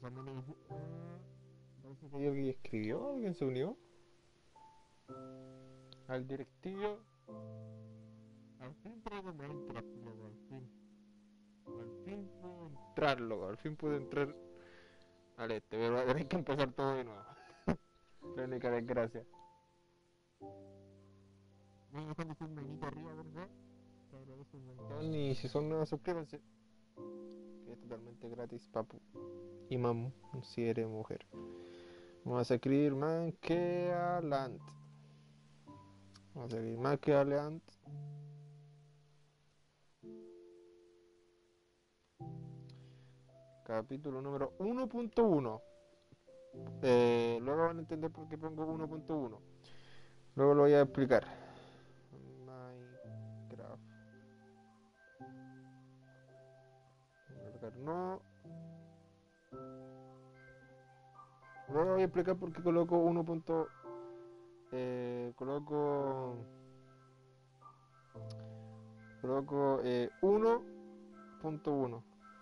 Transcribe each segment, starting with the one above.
Parece que alguien escribió, alguien se unió al directivo. Al fin pude entrar, loco, al fin. Al fin pude entrar, loco, al fin pude entrar al pero tenéis que empezar todo de nuevo. La única desgracia. Voy a dejar su manito arriba, ¿verdad? Te agradezco un montón. Y si son nuevos, suscríbanse. Que es totalmente gratis, papu. Y mamu, si eres mujer. Vamos a escribir Manquealand. Vamos a escribir Manquealand. Capítulo número 1.1. Luego van a entender por qué pongo 1.1. Luego lo voy a explicar. Minecraft. No. Luego voy a explicar por qué coloco 1. Coloco 1.1.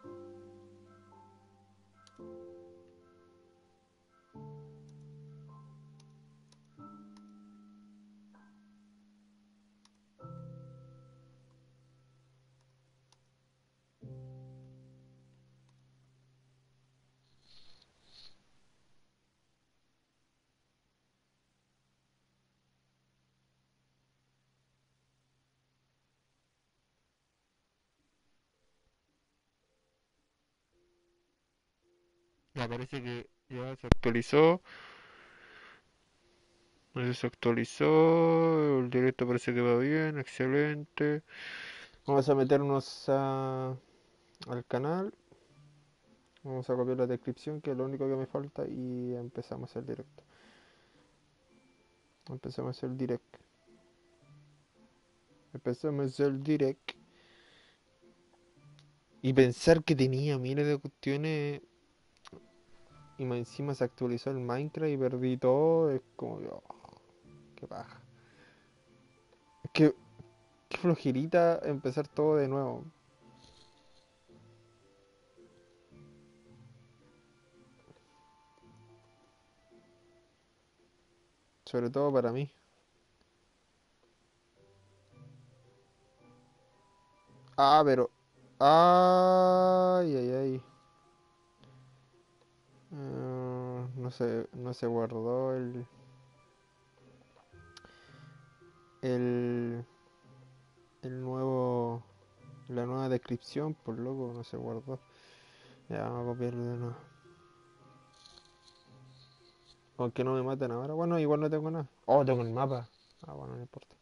Ya parece que ya se actualizó. Ya se actualizó. El directo parece que va bien. Excelente. Vamos a meternos al canal. Vamos a copiar la descripción, que es lo único que me falta. Y empezamos el directo. Empezamos el direct. Empezamos el direct. Y pensar que tenía miles de cuestiones. Y más encima se actualizó el Minecraft y perdí todo. Es como que, oh, qué paja. Es que qué flojerita empezar todo de nuevo. Sobre todo para mí. Ah, pero. Ay, ay, ay. No se guardó el, el nuevo, la nueva descripción, por loco, no se guardó. Ya, vamos a copiarlo de nuevo. Aunque no me maten ahora. Bueno, igual no tengo nada. Oh, tengo el mapa. Ah, bueno, no importa.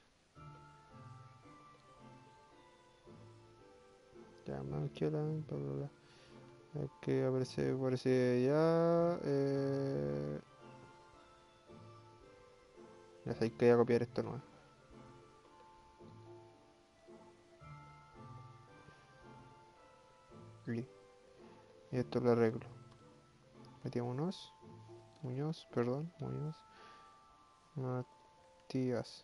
Ya, Manqueland, bla, bla, bla. Aquí aparece ya. Ya sé que voy a copiar esto nuevo. Y esto lo arreglo. Metímonos. Muñoz, perdón, Muñoz. Matías.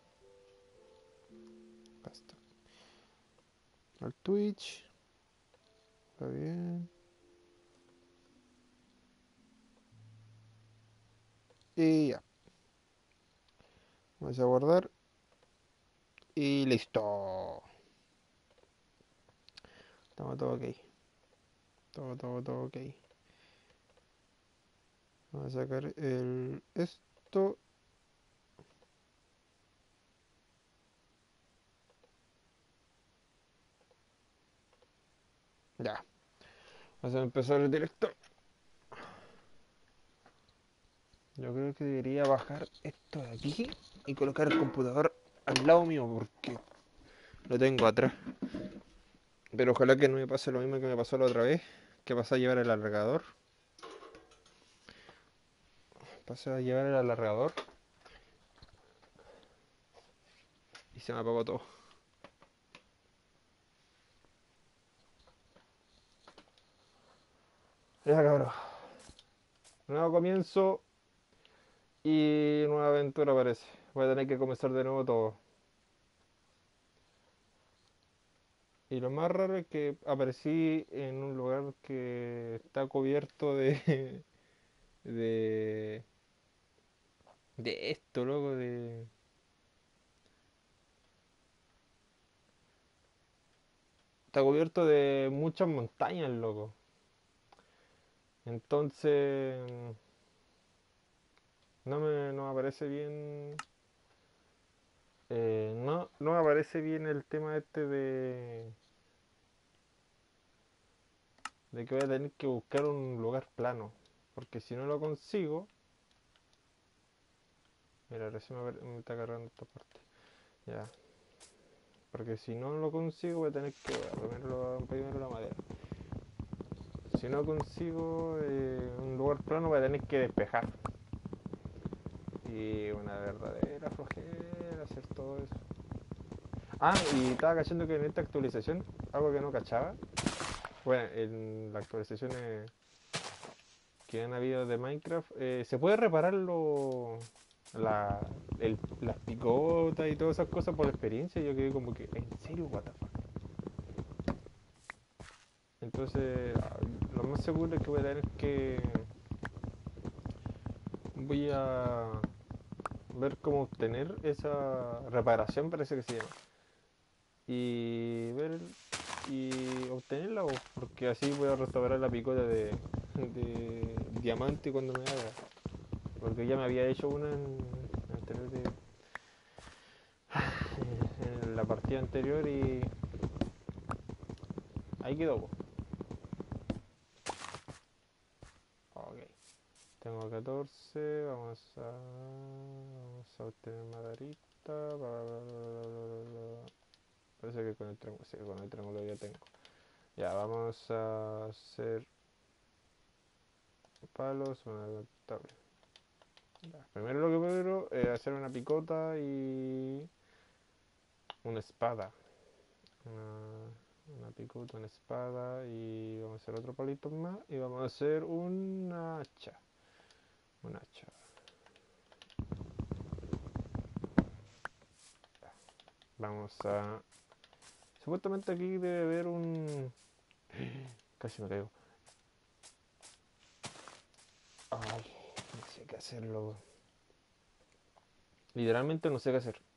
Basta. Al Twitch. Está bien. Y ya. Vamos a guardar. Y listo. Estamos todo ok. Todo ok. Vamos a sacar esto. Ya. Vamos a empezar el directo. Yo creo que debería bajar esto de aquí y colocar el computador al lado mío porque lo tengo atrás. Pero ojalá que no me pase lo mismo que me pasó la otra vez. Que pasé a llevar el alargador. Pasé a llevar el alargador y se me apagó todo. Ya cabrón. Nuevo comienzo y nueva aventura parece. Voy a tener que comenzar de nuevo todo. Y lo más raro es que aparecí en un lugar que está cubierto de, de, de esto, loco, está cubierto de muchas montañas, loco. Entonces, no me parece bien, no me parece bien el tema este de que voy a tener que buscar un lugar plano. Porque si no lo consigo, mira, recién me está cargando esta parte. Ya, porque si no lo consigo voy a tener que primero la madera. Si no consigo un lugar plano voy a tener que despejar. Y una verdadera flojera hacer todo eso. Ah, y estaba cachando que en esta actualización, algo que no cachaba, bueno, en las actualizaciones que han habido de Minecraft, se puede reparar la, las picotas y todas esas cosas por experiencia. Yo quedé como que, ¿en serio? What the fuck? Entonces, lo más seguro es que voy a tener que... Voy a ver cómo obtener esa reparación, parece que se llama. Y ver y obtenerla, porque así voy a restaurar la picota de diamante cuando me haga. Porque ya me había hecho una en la partida anterior y ahí quedó. Ok, tengo 14, vamos a obtener maderita. Parece que con el triángulo, sí, con el triángulo ya tengo. Ya, vamos a hacer palos, una tabla. Primero lo que primero es hacer una picota y una espada. Una picota, una espada y vamos a hacer otro palito más y vamos a hacer una hacha. Una hacha. Vamos a... Supuestamente aquí debe haber un... Casi me caigo. Ay, no sé qué hacerlo. Literalmente no sé qué hacer.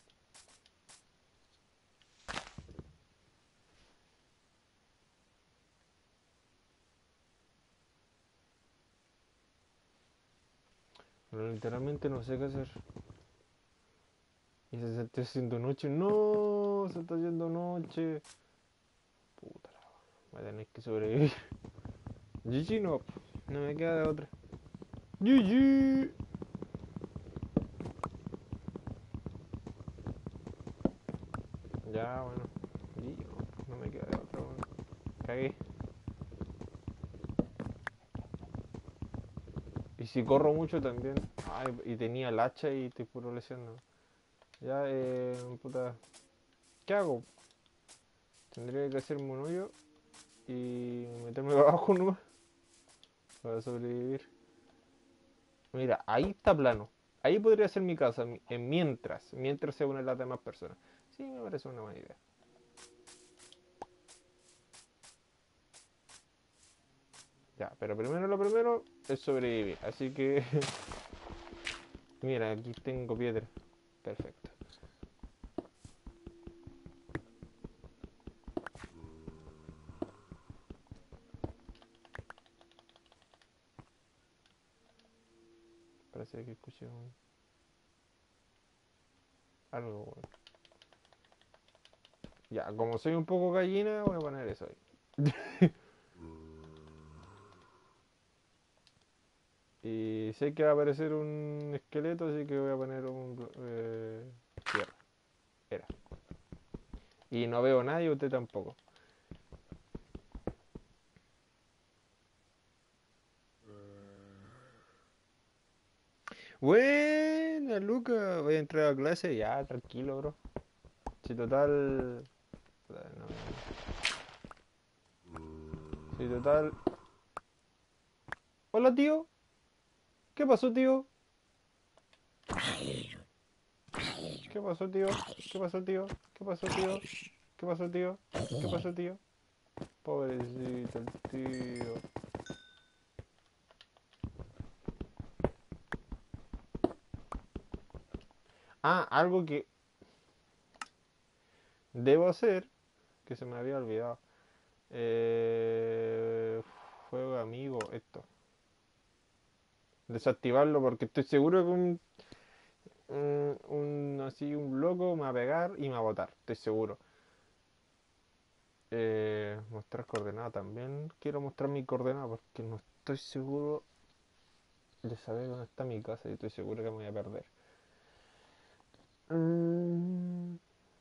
Pero literalmente no sé qué hacer. Y se está haciendo noche. No, se está haciendo noche. Puta la... Voy a tener que sobrevivir. GG no. No me queda de otra. GG. Ya, bueno. GG no. No me queda de otra, bueno. Cagué. Y si corro mucho también. Ay, y tenía el hacha y estoy puro lesionado. Ya, puta. ¿Qué hago? Tendría que hacerme un hoyo y meterme abajo nomás para sobrevivir. Mira, ahí está plano. Ahí podría ser mi casa, mientras se unen las demás personas. Sí, me parece una buena idea. Ya, pero primero lo primero es sobrevivir. Así que, mira, aquí tengo piedra. Perfecto. Parece que escuché algo, bueno. Ya, como soy un poco gallina, voy a poner eso ahí. Y sé que va a aparecer un esqueleto, así que voy a poner un tierra. Era. Y no veo nadie, usted tampoco. Buena, Luca. Voy a entrar a clase. Ya, tranquilo, bro. Si total. No. Si total. Hola, tío. ¿Qué pasó, tío? ¿Qué pasó, tío? ¿Qué pasó, tío? ¿Qué pasó, tío? ¿Qué pasó, tío? ¿Qué pasó, tío? Pobrecito el tío. Ah, algo que debo hacer, que se me había olvidado. Eh, Fuego amigo, esto. Desactivarlo porque estoy seguro que así un loco me va a pegar y me va a botar, estoy seguro. Mostrar coordenadas también. Quiero mostrar mi coordenada porque no estoy seguro de saber dónde está mi casa y estoy seguro que me voy a perder. Mm,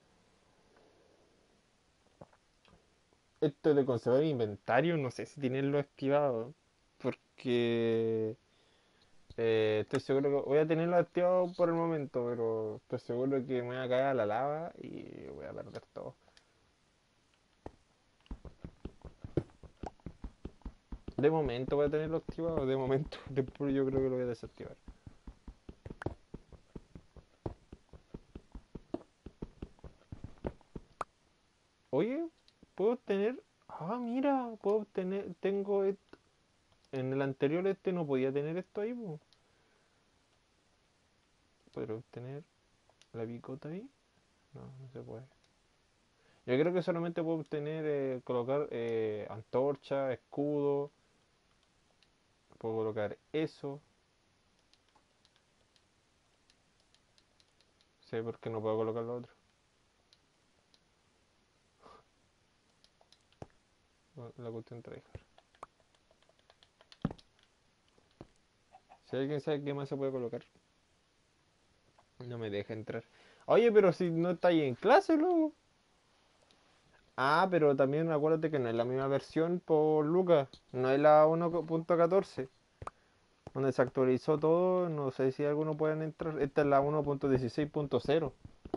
Esto de conservar inventario, no sé si tenerlo activado. Porque estoy seguro que voy a tenerlo activado por el momento, pero estoy seguro que me voy a caer a la lava y voy a perder todo. De momento voy a tenerlo activado, de momento. Después yo creo que lo voy a desactivar. Oye, puedo tener. Ah, mira, puedo tener. Tengo. En el anterior no podía tener esto ahí, po. ¿Podré obtener la picota ahí? No, no se puede. Yo creo que solamente puedo obtener, colocar antorcha, escudo. Puedo colocar eso. Sé por qué no puedo colocar lo otro. La cuestión tryhard. Si alguien sabe qué más se puede colocar, no me deja entrar. Oye, pero si no está ahí en clase, luego. Ah, pero también acuérdate que no es la misma versión por Lucas. No es la 1.14. Donde se actualizó todo, no sé si algunos pueden entrar. Esta es la 1.16.0.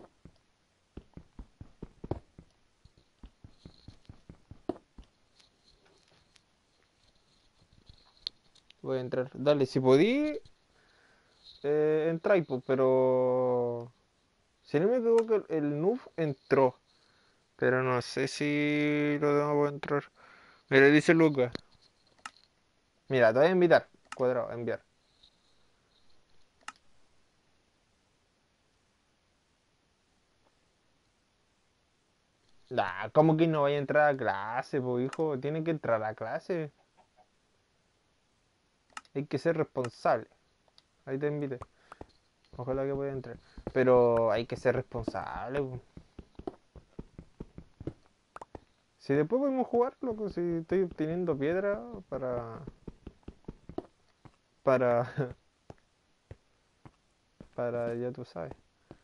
Voy a entrar. Dale, si podí, entráis, pues, pero. Si no me equivoco, el NUF entró. Pero no sé si lo debo entrar. Mira, dice Lucas. Mira, te voy a invitar. Cuadrado, enviar. Nah, ¿cómo que no vaya a entrar a clase, pues, hijo? Tiene que entrar a clase. Hay que ser responsable. Ahí te invité. Ojalá que pueda entrar. Pero hay que ser responsable, pues. Si después podemos jugar, loco, si estoy obteniendo piedra para, ya tú sabes.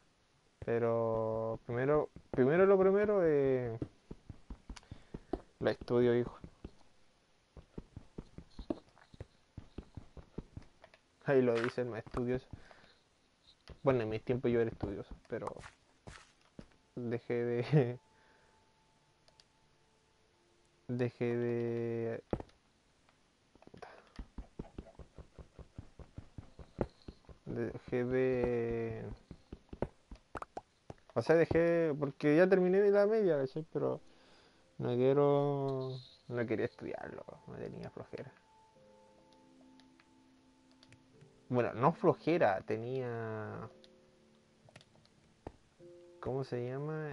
Pero primero lo primero es la estudio, hijo. Ahí lo dice el más estudioso. Bueno, en mis tiempos yo era estudioso, pero dejé de, dejé de, dejé de, o sea, dejé, porque ya terminé la media, ¿cachai? Pero no quiero, no quería estudiarlo, no tenía flojera. Bueno, no flojera, tenía. ¿Cómo se llama?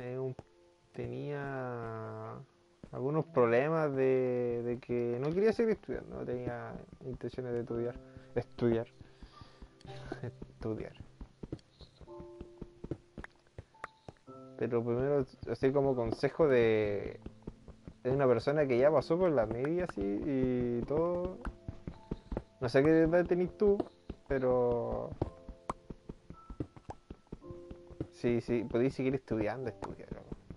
Tenía algunos problemas de que no quería seguir estudiando, no tenía intenciones de estudiar. Estudiar, estudiar. Pero primero, así como consejo de una persona que ya pasó por la media así y todo. No sé qué edad tenés tú, pero si podéis seguir estudiando, estudiar.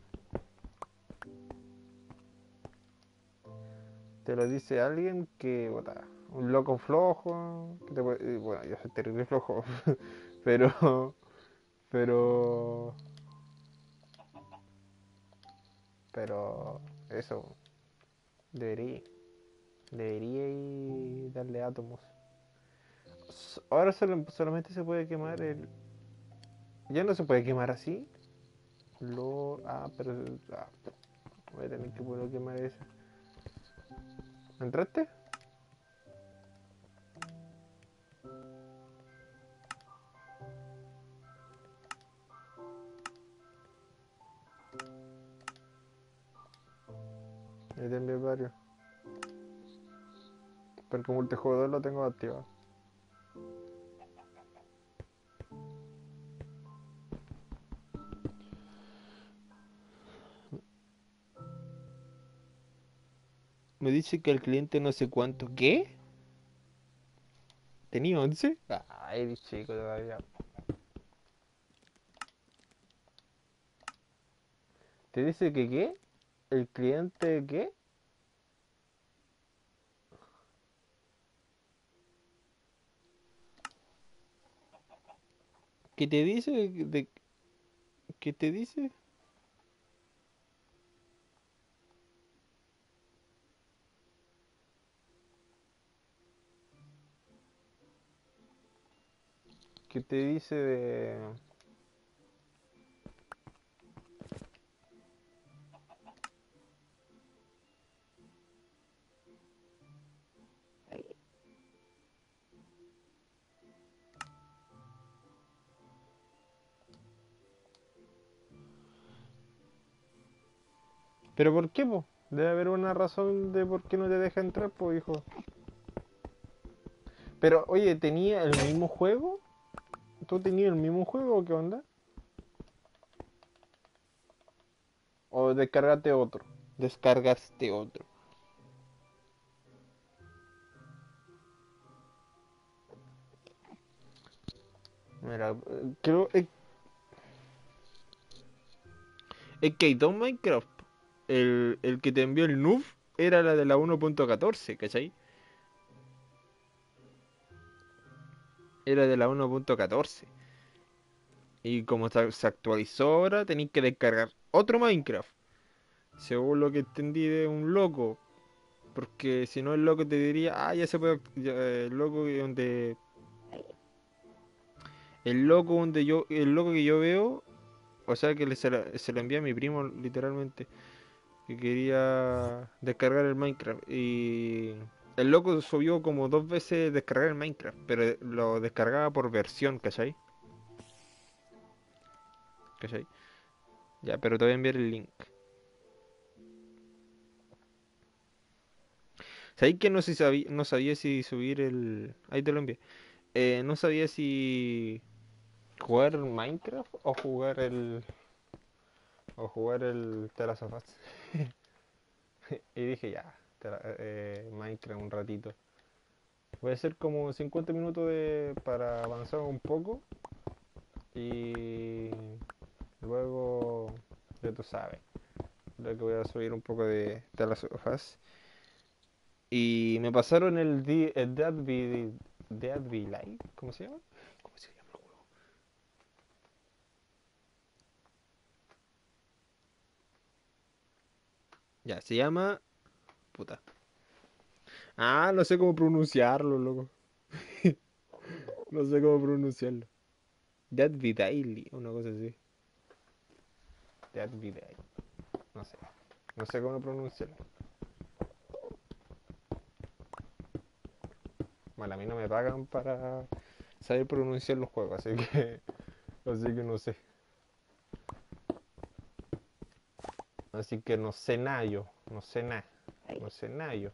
Te lo dice alguien que, bota, un loco flojo, bueno, yo soy terrible flojo, pero, pero, pero, eso, debería, debería y darle átomos. Ahora solamente se puede quemar el, ya no se puede quemar así. Pero... voy a tener que poder quemar esa. ¿Entraste? Ahí te envié varios. Pero como multijugador lo tengo activado. Me dice que el cliente no sé cuánto. ¿Qué? ¿Tenía 11? Ay, eres chico todavía. ¿Te dice que qué? ¿El cliente qué? ¿Qué te dice? ¿Qué te dice? ¿Qué te dice de...? ¿Pero por qué, po? Debe haber una razón de por qué no te deja entrar, po, hijo. Pero, oye, ¿tenía el mismo juego? ¿Tú tenías el mismo juego o qué onda? ¿O descargaste otro? Descargaste otro. Mira, creo... Es que hay dos Minecraft. El que te envió el noob era la de la 1.14, ¿cachai? Era de la 1.14. Y como se actualizó ahora, tenéis que descargar otro Minecraft. Según lo que entendí de un loco. Porque si no el loco te diría, ya se puede... el loco donde... El loco que yo veo, o sea que se lo envía a mi primo literalmente, que quería descargar el Minecraft. Y el loco subió como dos veces descargar el Minecraft, pero lo descargaba por versión, ¿cachai? ¿Cachai? Ya, pero te voy a enviar el link. ¿Sabéis que no sabía si subir el... Ahí te lo envié. No sabía si jugar Minecraft o jugar el... O jugar el The Last of Us. Y dije ya, Minecraft un ratito. Voy a hacer como 50 minutos para avanzar un poco. Y luego, ya tú sabes, creo que voy a subir un poco de The Last of Us. Y me pasaron el Dead Be Live, ¿cómo se llama? ¿Cómo se llama el juego? Ya, se llama... Puta. No sé cómo pronunciarlo, loco. No sé cómo pronunciarlo. Dead Be Daily, una cosa así. Dead Be Daily. No sé. No sé cómo pronunciarlo. Bueno, a mí no me pagan para saber pronunciar los juegos, así que no sé. Así que no sé nada yo, no sé nada, no sé nada yo.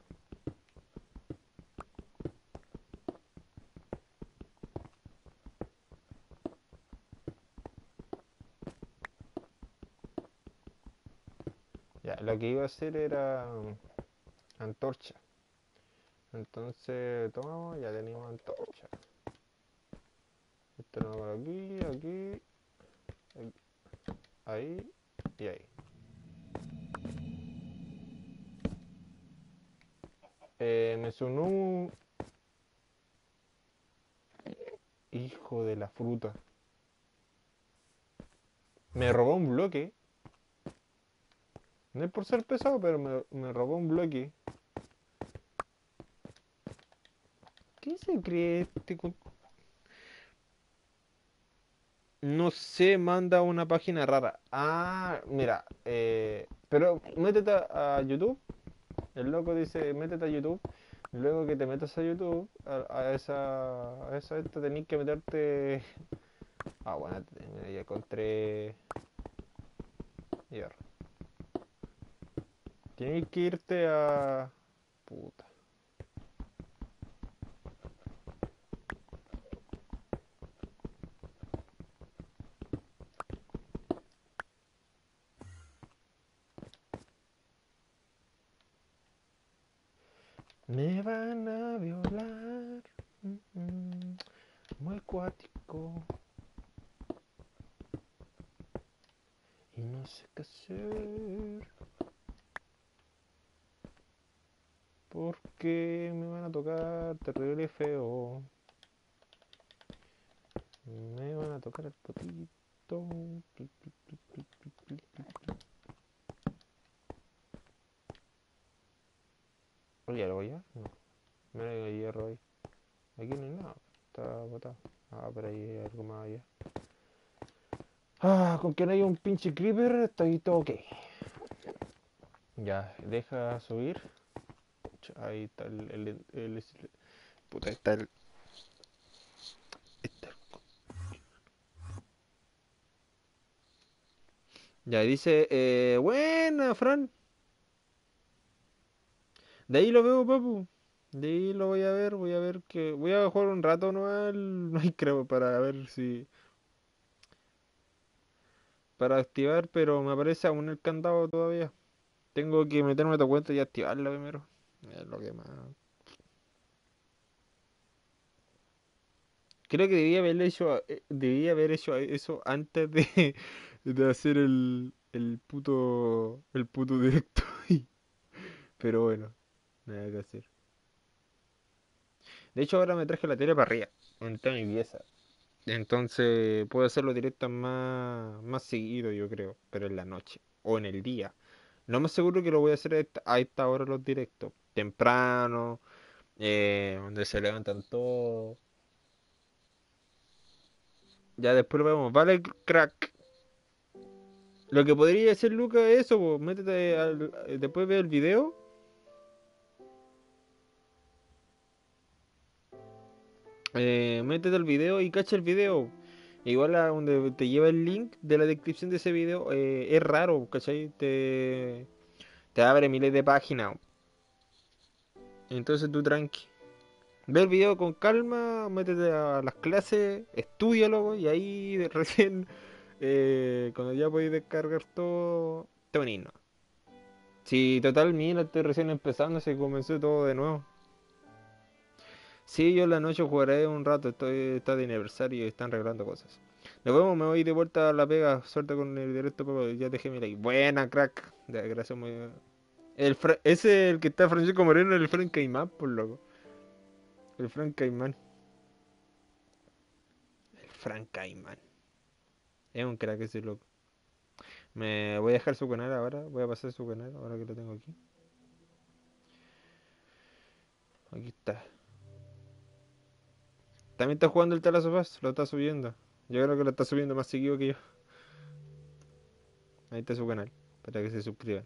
Ya, lo que iba a hacer era antorcha. Entonces, tomamos, ya teníamos antorcha. Esto lo hago aquí, aquí, ahí y ahí. Me sonó un hijo de la fruta. Me robó un bloque. No es por ser pesado, pero me robó un bloque. ¿Qué se cree este? No sé, manda una página rara. Ah, mira, pero métete a YouTube. El loco dice, métete a YouTube. Luego que te metas a YouTube, a esa esta tenés que meterte. Ah, bueno, mira, ya encontré. Hierro. Tienes que irte a. Puta. Me van a violar. Mm, mm, muy cuático. Y no sé qué hacer. Porque me van a tocar terrible feo. Me van a tocar el potito. Oye, ¿algo ya? No. Mira, hay hierro ahí. Aquí no hay nada. Está botado. Ah, pero ahí hay algo más allá. Ah, con que no haya un pinche creeper, estoy todo ok. Ya, deja subir. Ahí está puta, está. Ya dice, buena, Fran. De ahí lo veo, papu. De ahí lo voy a ver que. Voy a jugar un rato no al Minecraft para ver si. Para activar, pero me aparece aún el candado todavía. Tengo que meterme a tu cuenta y activarla primero. Es lo que más. Creo que debía haber hecho eso antes de, de hacer el puto directo. Pero bueno, nada que hacer. De hecho, ahora me traje la tele para arriba, en toda mi pieza. Entonces puedo hacerlo directo más seguido, yo creo, pero en la noche o en el día. Lo más seguro que lo voy a hacer a esta hora los directos, temprano, donde se levantan todos. Ya después lo vemos. Vale, crack. Lo que podría hacer Lucas es eso, pues, métete después ve el video. Métete al video y cacha el video. Igual a donde te lleva el link de la descripción de ese video, es raro, ¿cachai? Te abre miles de páginas. Entonces tú tranqui. Ve el video con calma, métete a las clases, estudialo y ahí recién, cuando ya podéis descargar todo, te venís, ¿no? Sí, total, mira, estoy recién empezando, se comenzó todo de nuevo. Sí, yo en la noche jugaré un rato, está de aniversario y están regalando cosas. Nos vemos, me voy de vuelta a la pega, suerte con el directo, pero ya dejé mi like. Buena, crack. Gracias, muy bien. Ese, el que está Francisco Moreno, el Frank Caimán, por loco. El Frank Caimán. El Frank Caimán. Es un crack ese loco. Me voy a dejar su canal ahora, voy a pasar su canal ahora que lo tengo aquí. Aquí está. También está jugando el Talazo Pass, lo está subiendo. Yo creo que lo está subiendo más seguido que yo. Ahí está su canal, para que se suscriban.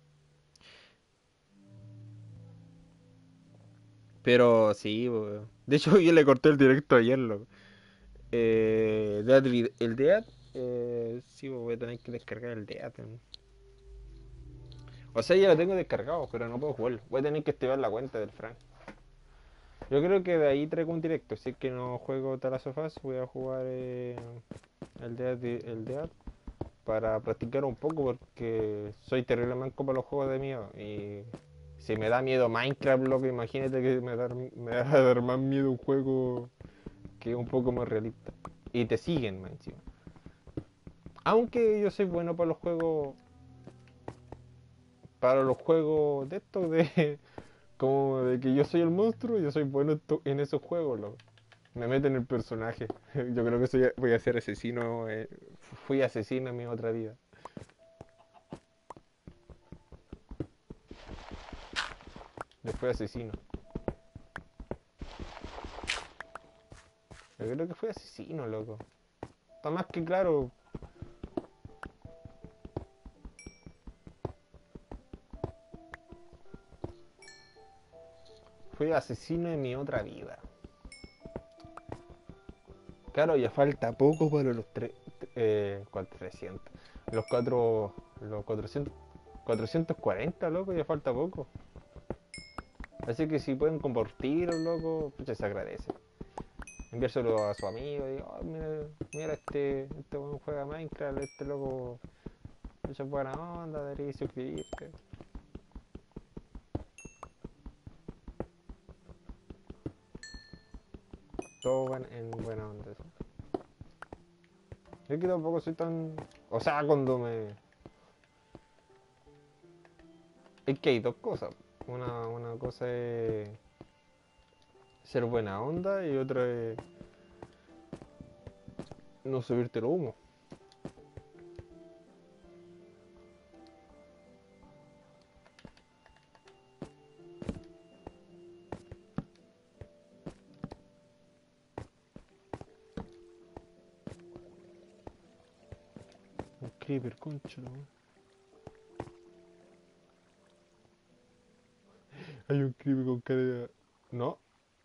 Pero sí, weón. De hecho, yo le corté el directo ayer, loco. El Dead, sí, voy a tener que descargar el Dead. O sea, ya lo tengo descargado, pero no puedo jugarlo. Voy a tener que activar la cuenta del Frank. Yo creo que de ahí traigo un directo. Si es que no juego Talazo Fast, voy a jugar el Dead para practicar un poco porque soy terrible manco para los juegos de miedo. Y si me da miedo Minecraft, loco, imagínate que me va a dar más miedo un juego que es un poco más realista. Y te siguen, más encima. Aunque yo soy bueno para los juegos de estos de como de que yo soy el monstruo, yo soy bueno en esos juegos, loco. Me meten en el personaje. Yo creo que voy a ser asesino. Fui asesino en mi otra vida. Después asesino. Yo creo que fui asesino, loco. Está más que claro. Fui asesino en mi otra vida. Claro, ya falta poco para los 300. Los 4. Los 440, loco, ya falta poco. Así que si pueden compartir, loco, pucha, se agradece. Enviárselo a su amigo, y oh, mira este weón juega Minecraft, este loco, mucha buena onda, deberías suscribirte. Todo en buena onda. ¿Sí? Yo que tampoco soy tan... O sea, cuando me... Es que hay dos cosas. Una cosa es ser buena onda y otra es no subirte el humo. Un creeper, concha, ¿no? Hay un creeper con cara de... No.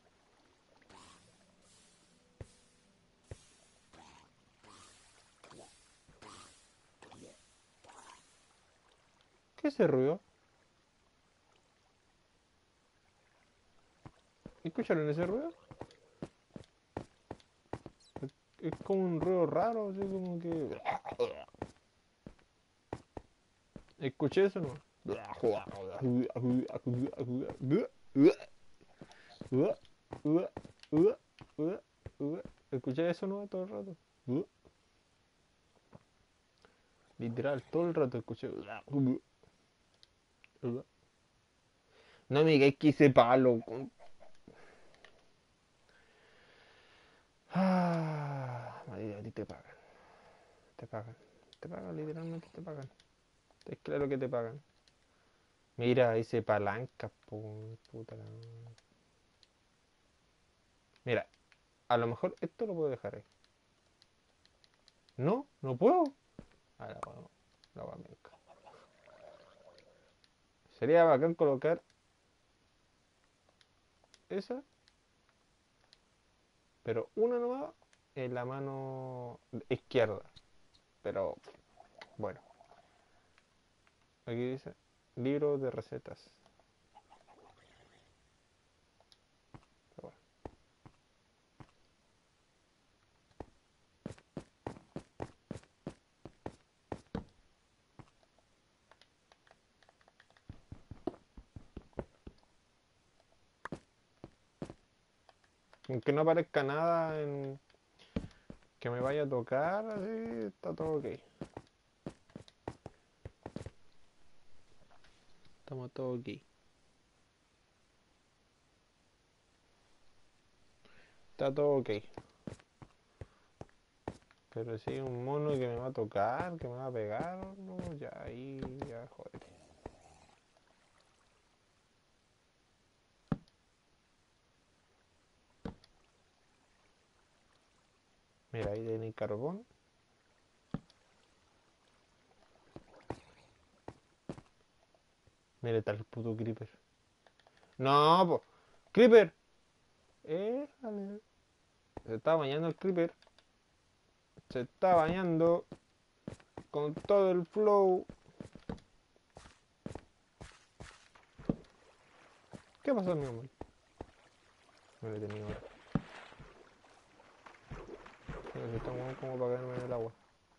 ¿Qué es ese ruido? ¿Escucharon ese ruido? Es como un ruido raro, así como que... Escuché eso, ¿no? Escuché eso, ¿no? Todo el rato. Literal, todo el rato escuché. No me digáis que ese palo. A ti te pagan. Te pagan. Te pagan, literalmente te pagan. Es claro que te pagan. Mira, ese palanca, puta la... Mira, a lo mejor esto lo puedo dejar ahí. No, no puedo. Ah, la voy a mencar. Sería bacán colocar esa, pero una nomás en la mano izquierda. Pero bueno, aquí dice libro de recetas. Pero bueno. Aunque no aparezca nada que me vaya a tocar, así está todo ok. Estamos todo ok. Está todo ok. Pero si hay un mono que me va a tocar, que me va a pegar, no, ya ahí, ya joder. Mira, ahí tiene carbón. Mira, está el puto creeper. No, po. Creeper. Vale. Se está bañando el creeper. Se está bañando con todo el flow. ¿Qué pasó, mi amor? No le he tenido ahora. Necesitamos como para caerme en el agua.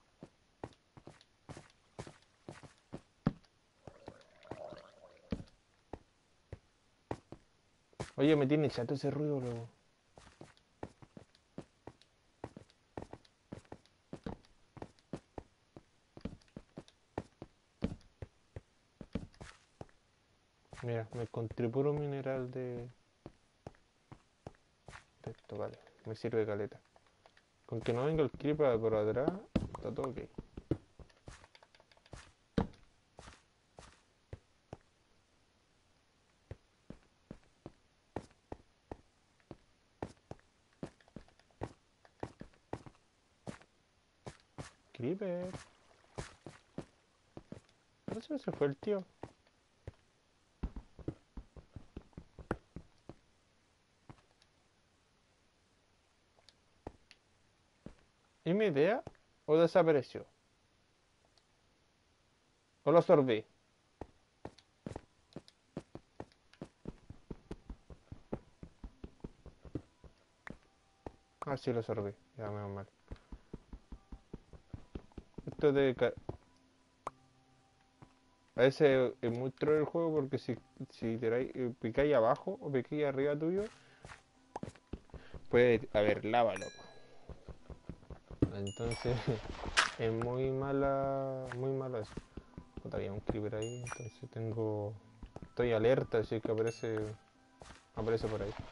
Oye, me tiene chato ese ruido, luego. Mira, me encontré puro mineral de esto, vale. Me sirve caleta. Con que no venga el creeper por atrás, está todo ok. creeper. No sé, se fue el tío. ¿Es mi idea? ¿O desapareció? ¿O lo sorbí? Ah, sí, lo sorbí. Ya, menos mal. Esto de... A veces es muy troll el juego porque si picáis abajo o picáis arriba tuyo, puede haber lava, loco. Entonces es muy malo eso. Puta, había un creeper ahí, entonces estoy alerta, así que aparece por ahí.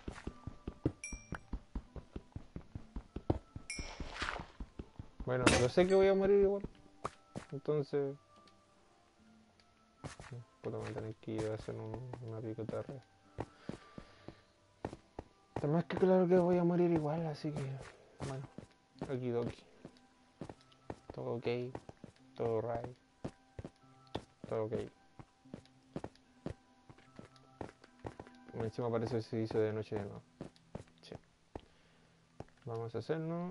Bueno, yo sé que voy a morir igual, entonces puta, me tener que ir a hacer una picotarra. Está más que claro que voy a morir igual, así que bueno, okidoki. Todo ok, todo right, todo ok. Encima parece que se hizo de noche de nuevo. Sí. Vamos a hacerlo.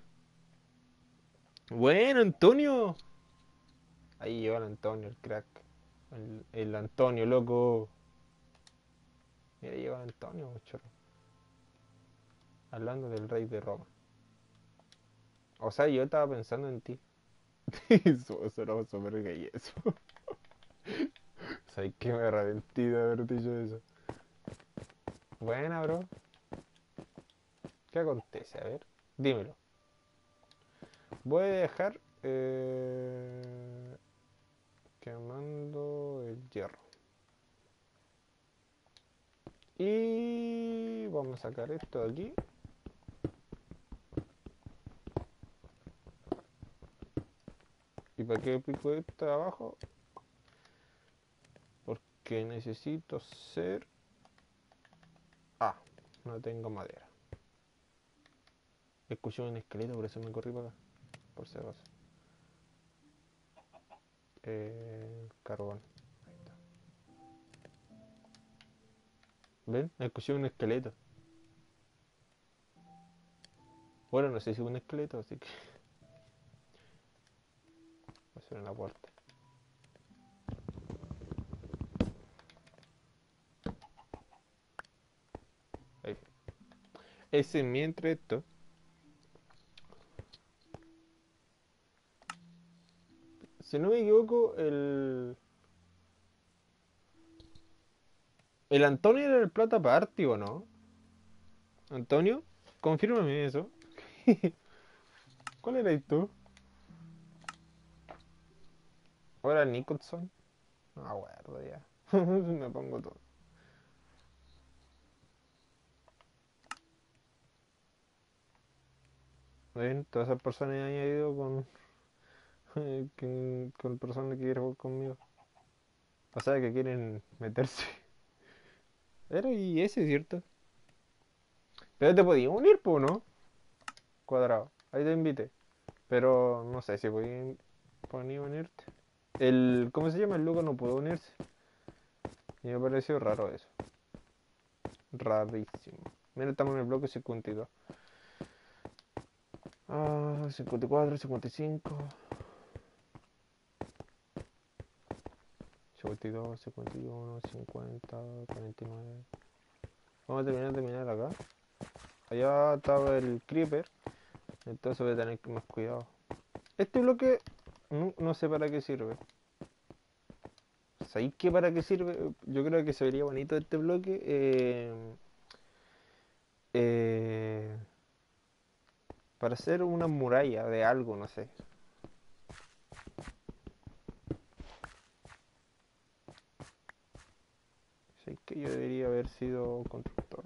Bueno, Antonio. Ahí llegó el Antonio, el crack. El Antonio, loco. Mira, llegó el Antonio, chorro. Hablando del rey de Roma. O sea, yo estaba pensando en ti. Eso era súper gay eso. ¿Sabes qué? Me arrepentí de haber dicho eso. Buena, bro. ¿Qué acontece? A ver, dímelo. Voy a dejar quemando el hierro. Y vamos a sacar esto de aquí. ¿Y para qué pico esto de abajo? Porque necesito ser... Ah, no tengo madera. Escuché un esqueleto, por eso me corrí para acá. Por si acaso. Carbón. Ahí está. ¿Ven? Escuché un esqueleto. Bueno, no sé si es un esqueleto, así que... Voy a hacer una puerta. Ahí. Ese mientras esto. Si no me equivoco, el Antonio era el plata party, ¿o no? Antonio, confírmame eso. ¿Cuál eras tú? ¿O era Nicholson? No me acuerdo ya. Me pongo todo. ¿Ven? Todas esas personas han ido con personas que quieren jugar conmigo. O sea, que quieren meterse. Era y ese, ¿cierto? Pero te podías unir, pues, ¿no? Cuadrado. Ahí te invité. Pero no sé si podías unirte. ¿Cómo se llama? El Luca no pudo unirse. Y me pareció raro eso. Rarísimo. Mira, estamos en el bloque 52. 54, 55. 52, 51, 50, 49. Vamos a terminar acá. Allá estaba el creeper. Entonces voy a tener más cuidado. Este bloque no sé para qué sirve. ¿Sabéis qué para qué sirve? Yo creo que se vería bonito este bloque. Eh, para hacer una muralla de algo, no sé. ¿Sabéis que yo debería haber sido constructor?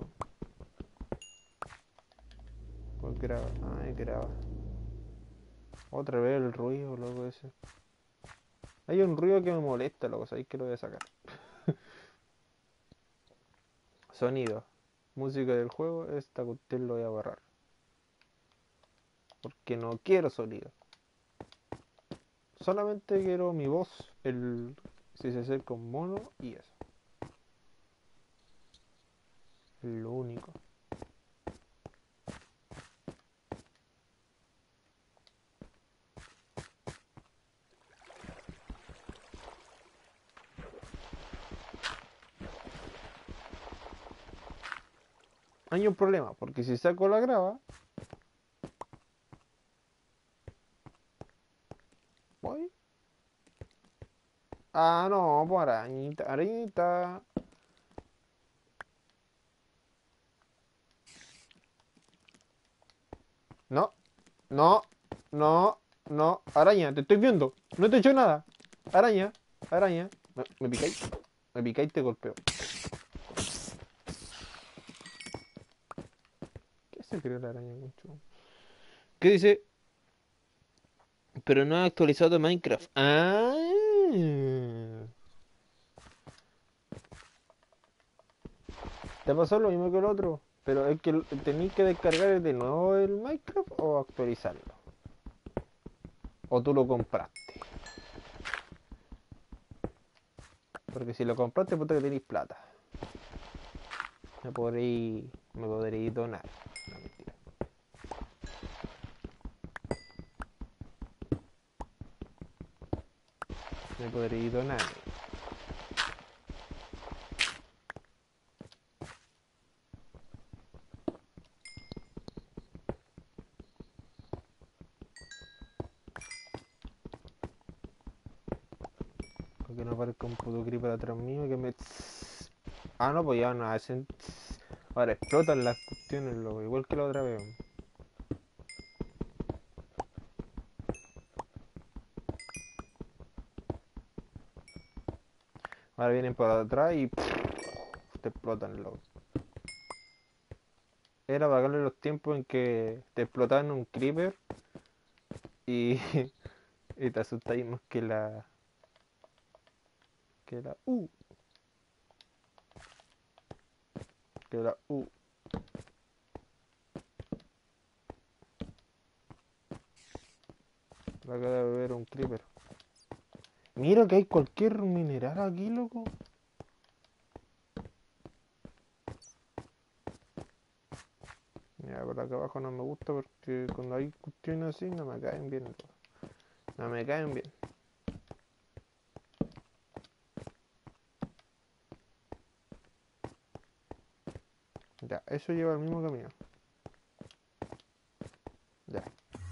Pues graba. Ay, graba. Otra vez el ruido, loco, ese. Hay un ruido que me molesta, loco. ¿Sabéis que lo voy a sacar? Sonido. Música del juego. Esta cuestión lo voy a borrar. Porque no quiero sonido. Solamente quiero mi voz, si se acerca un mono y eso. Lo único. Hay un problema, porque si saco la grava, voy. Ah, no, pues arañita, arañita. No, no, no, no. Araña, te estoy viendo. No te he hecho nada. Araña, araña. Me picáis. Me picáis y te golpeo. ¿Qué se creó la araña, mucho? ¿Qué dice? Pero no ha actualizado Minecraft. Ah. ¿Te pasó lo mismo que el otro? Pero es que tenéis que descargar de nuevo el Minecraft o actualizarlo. O tú lo compraste. Porque si lo compraste, puta que tenéis plata. Me podréis donar. No, mentira. Me podréis donar. Porque no aparezca un puto creeper atrás mío que me... Ah, no, pues ya no hacen... Ahora explotan las cuestiones, loco. Igual que la otra vez. Ahora vienen por atrás y... te explotan, loco. Era para darle los tiempos en que te explotaban un creeper y, y te asustáis más que la... que la... que la... La acaba de beber un creeper. Mira que hay cualquier mineral aquí, loco. Ya, por acá abajo no me gusta porque cuando hay cuestiones así no me caen bien, loco. No me caen bien. Ya, eso lleva el mismo camino. Ya.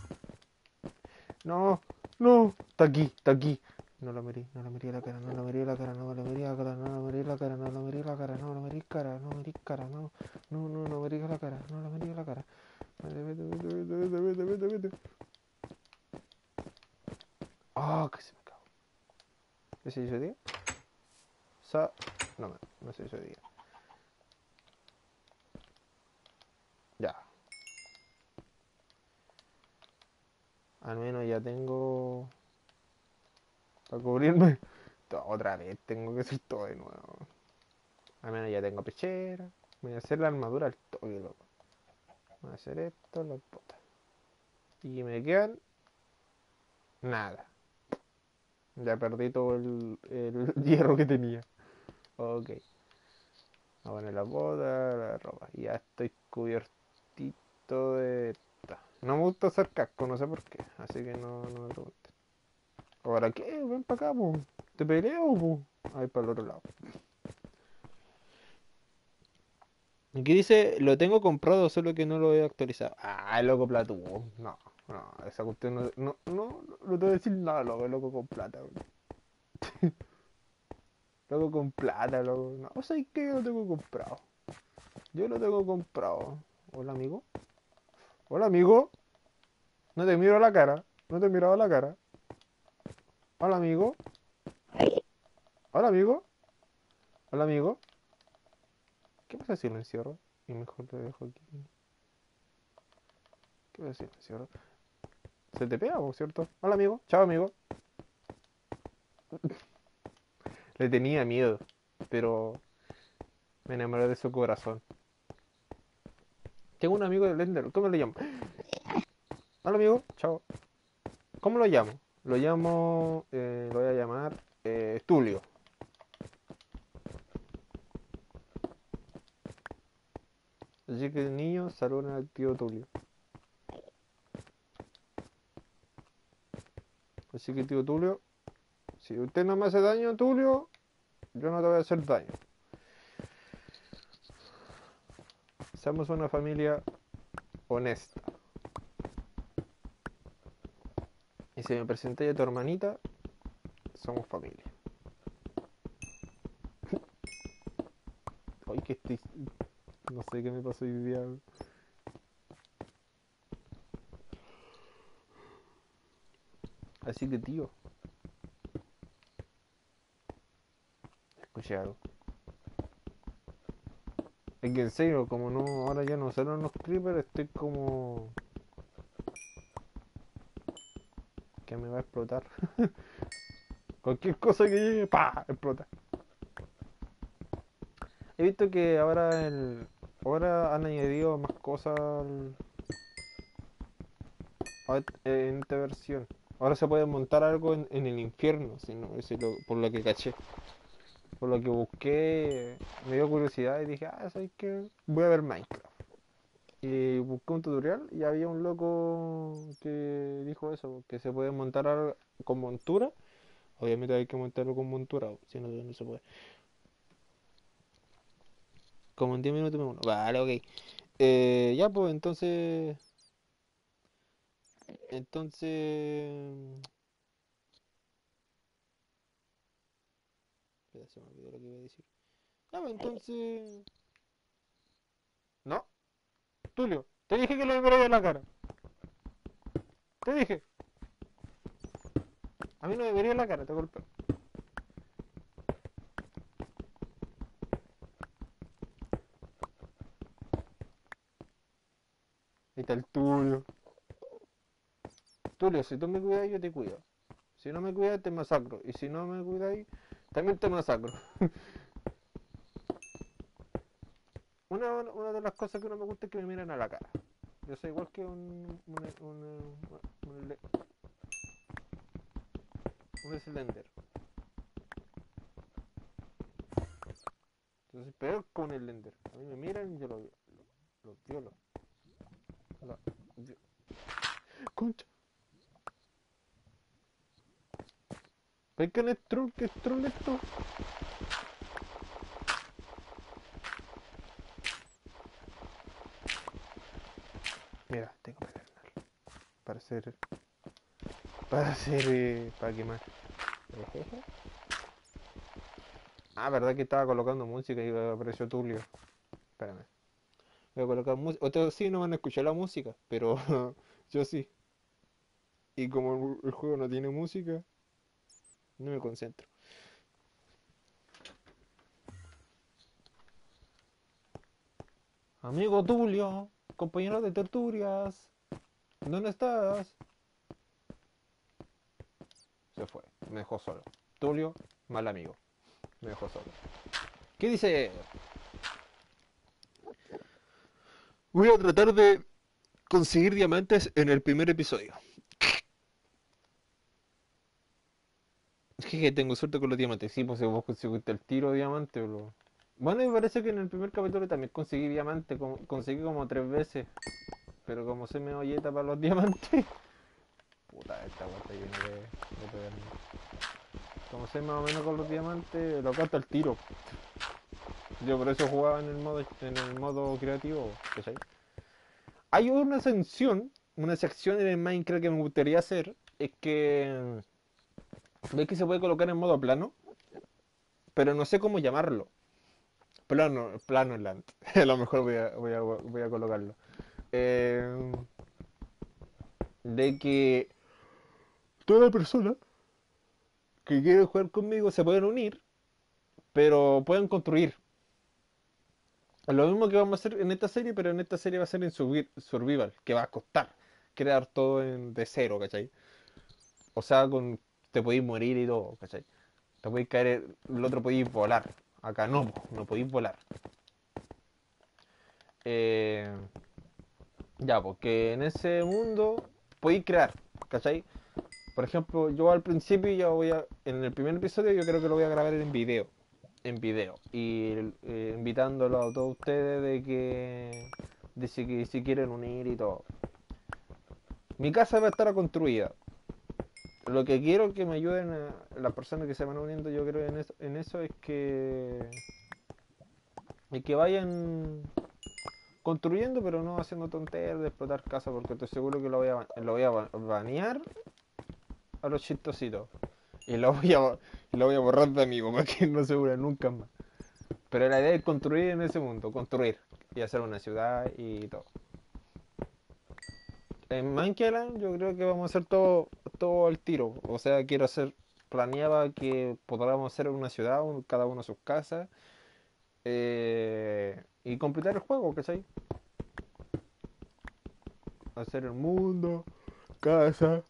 No, no. Está aquí, está aquí. No la miré la cara, no la miré la cara, no la miré la cara, no la miré la cara, no la miré la cara, no la miré cara, no miré cara, no, no, no, no miré la cara, no la miré la cara. Vete, vete, vete, vete, vete, vete, vete, vete. Ah, que se me cago. ¿Qué se hizo día? No, no se hizo día. Ya. Al menos ya tengo para cubrirme. Otra vez tengo que hacer todo de nuevo. Al menos ya tengo pechera. Voy a hacer la armadura al toque, loco. Voy a hacer esto, las botas. Y me quedan nada. Ya perdí todo el hierro que tenía. Ok. Voy a poner las botas, la ropa. Y ya estoy cubiertito de esta. No me gusta hacer casco, no sé por qué. Así que no me preguntes. ¿Ahora qué? Ven para acá, po. ¿Te peleo, po? Ahí para el otro lado. Aquí dice, lo tengo comprado, solo que no lo he actualizado. Ah, loco platú. No, no, esa cuestión no te voy a decir nada, loco, loco con plata, bro. Loco con plata, loco. No, o sea, que yo lo tengo comprado. Yo lo tengo comprado. Hola, amigo. Hola, amigo. No te miro a la cara. No te he mirado a la cara. Hola, amigo. Hola, amigo. Hola, amigo. ¿Qué pasa si lo encierro? Y mejor te dejo aquí. ¿Qué pasa si lo encierro? Se te pega, por cierto. Hola, amigo. Chao, amigo. Le tenía miedo, pero me enamoré de su corazón. Tengo un amigo de Blender. ¿Cómo le llamo? Hola, amigo. Chao. ¿Cómo lo llamo? lo voy a llamar Tulio. Así que niños, saluden al tío Tulio. Así que tío Tulio, si usted no me hace daño, Tulio, yo no te voy a hacer daño. Seamos una familia honesta. Y si me presenté a tu hermanita, somos familia. Ay, que estoy... No sé qué me pasó hoy día. Así que tío, escuché algo. Es que en serio, como no, ahora ya no salen los creepers, estoy como... que me va a explotar. Cualquier cosa que llegue, ¡pa! Explota. He visto que ahora han añadido más cosas en esta versión. Ahora se puede montar algo en el infierno, si no, por lo que caché. Por lo que busqué, me dio curiosidad y dije, ¿sabes qué? Voy a ver Minecraft. Y busqué un tutorial y había un loco que dijo eso, que se puede montar algo con montura. Obviamente hay que montarlo con montura, si no, no se puede. Como en 10 minutos me uno. Vale, ok. Ya, pues entonces... Espera, se me olvidó lo que iba a decir. Ya, pues entonces... No, Tulio, te dije que lo me en la cara. Te dije. A mí no me vería en la cara, te golpeo. Ahí está el Tulio. Tulio, si tú me cuidas, yo te cuido. Si no me cuidas, te masacro. Y si no me cuidas, también te masacro. Una de las cosas que no me gusta es que me miren a la cara. Yo soy igual que un Slender. Yo soy peor con el Slender. A mí me miran y yo lo violo. La- Concha. ¿Ves que no es troll? ¿Que es troll esto? Mira, tengo pedernal. Para hacer... Para quemar. Ejeje. Ah, verdad que estaba colocando música y apareció Tulio. Espérame. Voy a colocar música. Otros sí no van a escuchar la música, pero yo sí. Y como el juego no tiene música, no me concentro. Amigo Tulio, compañero de tertulias, ¿dónde estás? Se fue, me dejó solo. Tulio, mal amigo, me dejó solo. ¿Qué dice? Voy a tratar de conseguir diamantes en el primer episodio. Es que tengo suerte con los diamantes. Sí, pues si vos conseguiste el tiro de diamante, bro. Bueno, me parece que en el primer capítulo también conseguí diamante. Conseguí como 3 veces. Pero como soy medio yeta para los diamantes. Puta, esta vuelta llena de pegarme. Como sé más o menos con los diamantes, lo canto al tiro. Yo por eso jugaba en el modo creativo, ¿cachai? Hay una sección en el Minecraft que me gustaría hacer. Es que ves que se puede colocar en modo plano, pero no sé cómo llamarlo. Plano land. A lo mejor voy a colocarlo. Eh, de que toda persona que quiere jugar conmigo se pueden unir, pero pueden construir. Lo mismo que vamos a hacer en esta serie, pero en esta serie va a ser en Survival, que va a costar crear todo de cero, ¿cachai? O sea, te podéis morir y todo, ¿cachai? Te podéis caer, el otro podéis volar. Acá no podéis volar. Eh, ya, porque en ese mundo podéis crear, ¿cachai? Por ejemplo, yo al principio ya voy a, en el primer episodio yo creo que lo voy a grabar en video, y invitándolo a todos ustedes de si quieren unir y todo. Mi casa va a estar construida. Lo que quiero que me ayuden a las personas que se van uniendo, yo creo en eso es que vayan construyendo, pero no haciendo tonterías de explotar casas, porque estoy seguro que lo voy a banear a los chistositos. Y lo voy a borrar de amigo para que no se una nunca más. Pero la idea es construir en ese mundo, construir y hacer una ciudad y todo. En Minecraft yo creo que vamos a hacer todo al tiro. O sea, planeaba que podamos hacer una ciudad, cada uno sus casas, y completar el juego, ¿cachai? Hacer el mundo, casa,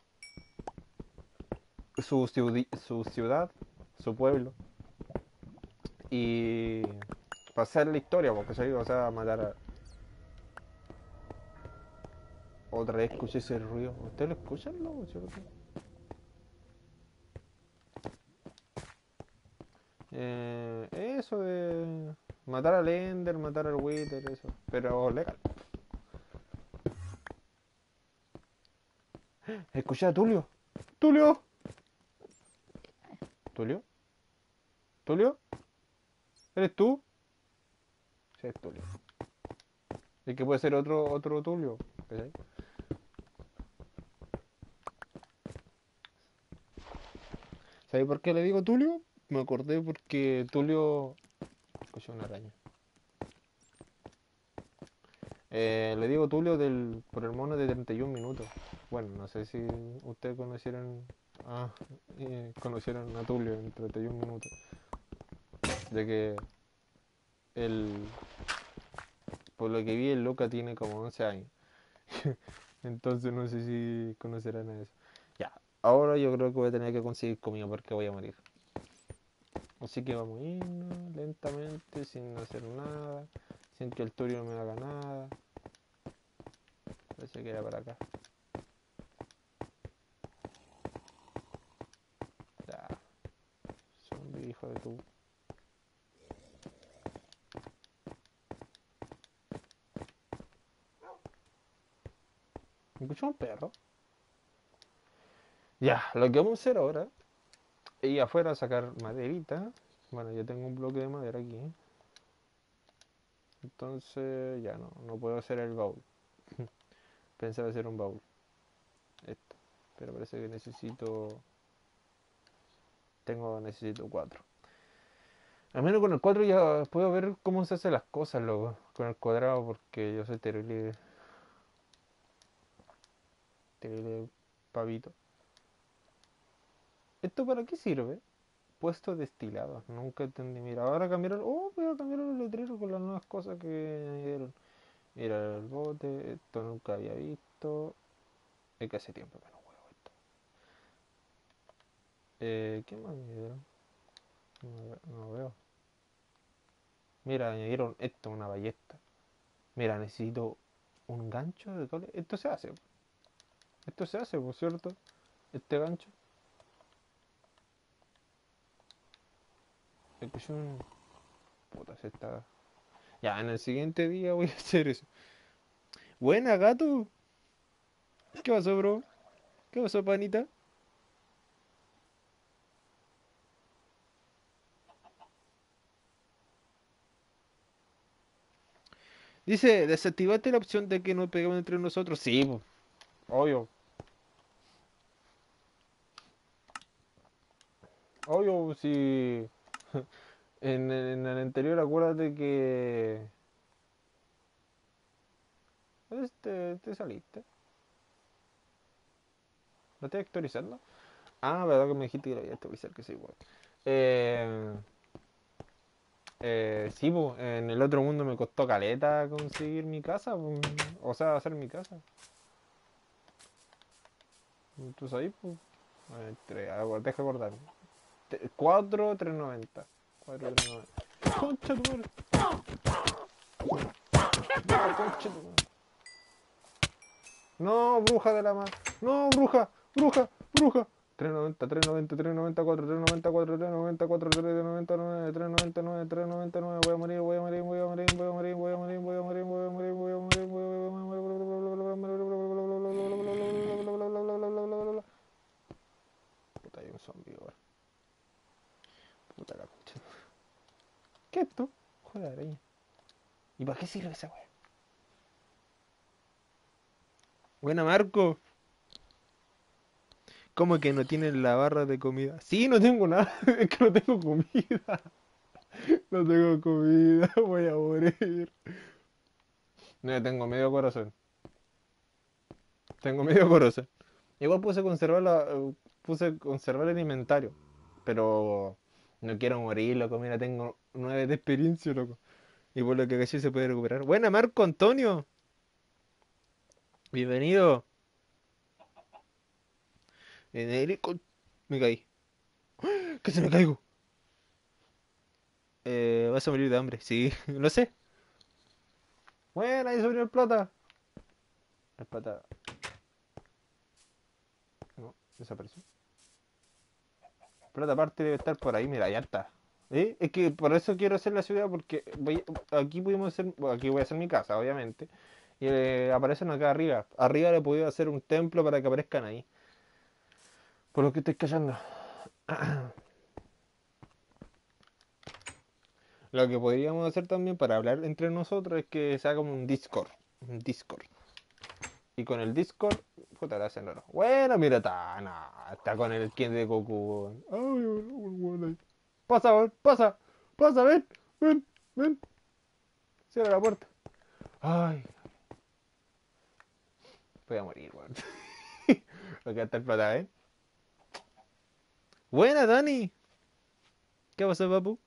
su ciudad, su pueblo. Y pasar la historia, porque ¿cachai? O sea, matar a... Otra vez escuché ese ruido. ¿Ustedes lo escuchan, no? Eso de matar al Ender, matar al Wither, eso. Pero legal. Escuché a Tulio. ¡Tulio! ¿Tulio? ¿Tulio? ¿Eres tú? Sí, es Tulio. Es que puede ser otro Tulio. ¿Cachai? ¿Sabes por qué le digo Tulio? Me acordé porque Tulio... Escuché una araña. Le digo Tulio por el mono de 31 minutos. Bueno, no sé si ustedes conocieron a Tulio en 31 minutos. De que el, por lo que vi, el Luca tiene como 11 años. Entonces no sé si conocerán a eso. Ya, ahora yo creo que voy a tener que conseguir comida porque voy a morir. Así que vamos a irnos lentamente, sin hacer nada, sin que el Tulio me haga nada. Parece que era para acá. Ya, zombie, hijo de tu. ¿Me escuchó un perro? Ya, lo que vamos a hacer ahora es ir afuera a sacar maderita. Bueno, yo tengo un bloque de madera aquí. Entonces ya no puedo hacer el baúl. Pensaba hacer un baúl. Esto. Pero parece que necesito 4. Al menos con el 4 ya puedo ver cómo se hacen las cosas, loco. Con el cuadrado, porque yo soy terrible pavito. ¿Esto para qué sirve? Puesto destilado. Nunca entendí. Mira, ahora cambiaron. Oh, voy a cambiar los letreros con las nuevas cosas que añadieron. Mira el bote. Esto nunca había visto. Es que hace tiempo que no juego esto. ¿Qué más añadieron? No veo. Mira, añadieron esto, una ballesta. Mira, necesito un gancho de cole. Esto se hace. Esto se hace, por cierto. Este gancho. Es que yo no... Puta, se está... Ya, en el siguiente día voy a hacer eso. Buena, gato. ¿Qué pasó, bro? ¿Qué pasó, panita? Dice, desactivaste la opción de que nos peguemos entre nosotros. Sí, po, obvio. Obvio, si... en el anterior acuérdate que... Te saliste. ¿Lo estoy actualizando? Ah, verdad que me dijiste que lo iba a actualizar, que sí, igual. Eh, sí, po, en el otro mundo me costó caleta conseguir mi casa, po, o sea, hacer mi casa. Entonces ahí, pues, deja acordar. 4,390. 4,390. Concha tu madre. No, concha tu madre. No, bruja de la mar. No, bruja, bruja, bruja. 390, 390, 394, 394, 394, 399, 399, 399. Voy a morir, voy a morir, voy a morir, voy a morir, voy a morir, voy a morir, voy a morir, voy a morir, voy a morir. Puta, hay un zombie ahora. Puta la concha. ¿Qué es esto? Joder, araña. ¿Y para qué sirve esa weá? Buena, Marco. ¿Cómo que no tienen la barra de comida? Sí, no tengo nada. Es que no tengo comida. No tengo comida. Voy a morir. No, tengo medio corazón. Tengo medio corazón. Igual puse conservar el inventario. Pero no quiero morir, loco. Mira, tengo 9 de experiencia, loco. Y por lo que caché se puede recuperar. Buena, Marco Antonio. Bienvenido. Me caí. ¿Qué se me caigo? Vas a morir de hambre. Sí, lo sé. Bueno, ahí subió el plata. El plata. No, desapareció. El plata aparte debe estar por ahí, mira, ya está. Es que por eso quiero hacer la ciudad, porque aquí pudimos hacer, bueno, aquí voy a hacer mi casa, obviamente. Y aparecen acá arriba. Arriba le he podido hacer un templo para que aparezcan ahí. Por lo que estoy callando. Lo que podríamos hacer también para hablar entre nosotros es que se haga un Discord. Un Discord. Y con el Discord, puta, la hacen raro. Bueno, mira, está con el skin de Goku. Ay, bueno, ahí. Pasa, weón, pasa, pasa, ven, ven, ven. Cierra la puerta. Ay, voy a morir, weón. Acá está el plata, ¿eh? Buena, Dani. ¿Qué pasa, papu?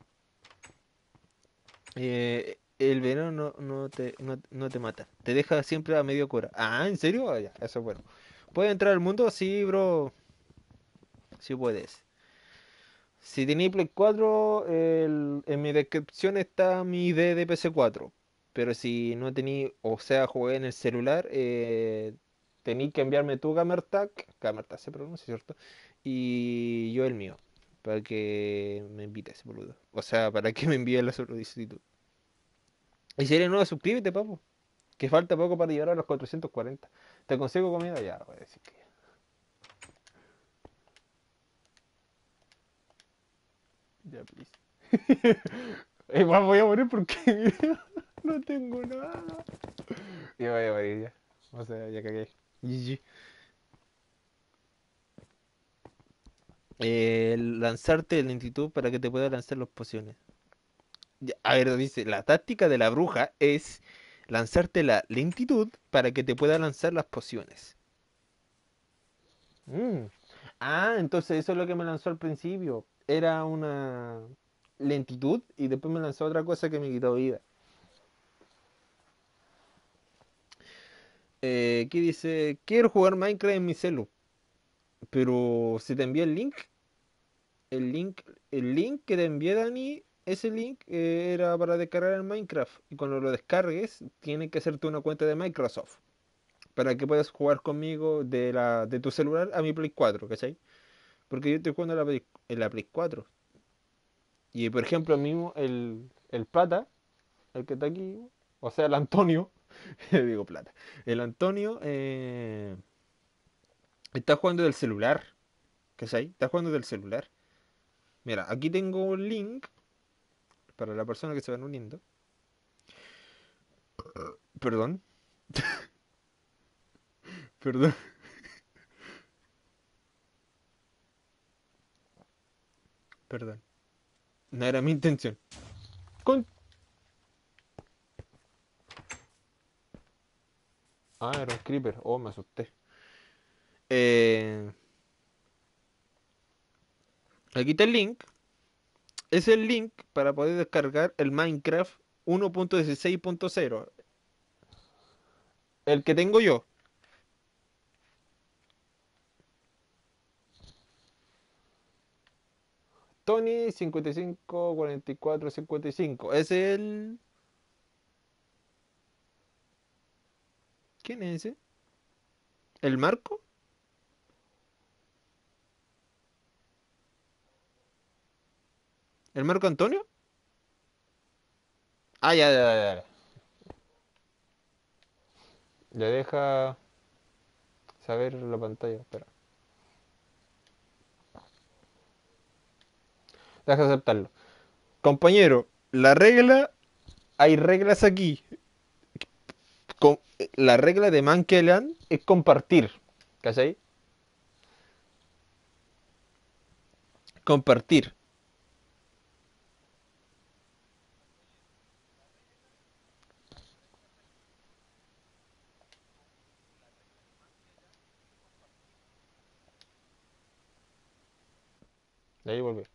El veneno no te mata. Te deja siempre a medio cura. Ah, ¿en serio? Ah, ya, eso es bueno. ¿Puedes entrar al mundo? Sí, bro. Sí puedes. Si tenéis Play 4, en mi descripción está mi ID de PC4. Pero si no tenéis, o sea, jugué en el celular, tenéis que enviarme tu Gamertag. Gamertag se pronuncia, ¿cierto? Y yo el mío. Para que me invites, boludo. O sea, para que me envíe la solicitud. Y si eres nuevo, suscríbete, papu. Que falta poco para llegar a los 440. ¿Te consigo comida? Ya, voy a decir que ya. Ya, please. Igual voy a morir porque no tengo nada. Ya voy a morir ya. O sea, ya cagué. GG. Lanzarte lentitud para que te pueda lanzar las pociones. A ver, dice, la táctica de la bruja es lanzarte la lentitud para que te pueda lanzar las pociones. Mm. Ah, entonces eso es lo que me lanzó al principio. Era una lentitud y después me lanzó otra cosa que me quitó vida. ¿Qué dice? Quiero jugar Minecraft en mi celu. Pero si te envío el link, el link que te envié Dani, ese link era para descargar el Minecraft. Y cuando lo descargues, tienes que hacerte una cuenta de Microsoft. Para que puedas jugar conmigo de tu celular a mi Play 4, ¿cachai? Porque yo estoy jugando en la Play 4. Y por ejemplo, mismo el Plata, el que está aquí, o sea, el Antonio, digo Plata, el Antonio está jugando del celular, ¿cachai? Está jugando del celular. Mira, aquí tengo un link para la persona que se van uniendo. Perdón, perdón, perdón. No era mi intención. Con... Ah, era un creeper. Oh, me asusté. Eh, Aquí está el link. Es el link para poder descargar el Minecraft 1.16.0. El que tengo yo. Tony 554455. Es el... ¿Quién es ese? ¿El Marco? ¿El Marco Antonio? Ah, ya, ya, ya, ya. Ya deja saber la pantalla, espera. Deja aceptarlo. Compañero, hay reglas aquí. La regla de Mankeland es compartir. ¿Cachai? Compartir. De ahí volví.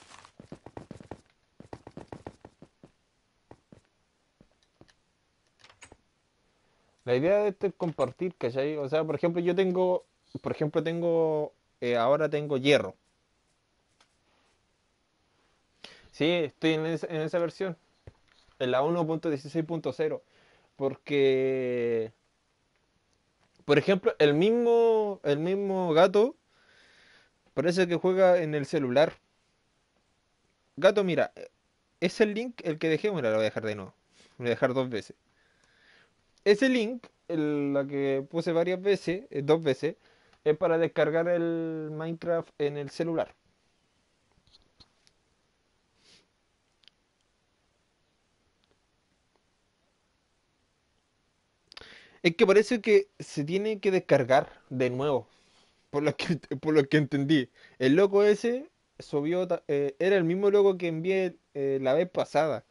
La idea de esto es compartir, ¿cachai? O sea, por ejemplo, ahora tengo hierro. Sí, estoy en esa versión, en la 1.16.0. Porque, por ejemplo, el mismo gato parece que juega en el celular. Gato, mira, es el link el que dejé, mira, lo voy a dejar de nuevo. Lo voy a dejar dos veces. Ese link, la que puse varias veces, dos veces, es para descargar el Minecraft en el celular. Es que parece que se tiene que descargar de nuevo, por lo que entendí. El logo ese era el mismo logo que envié la vez pasada.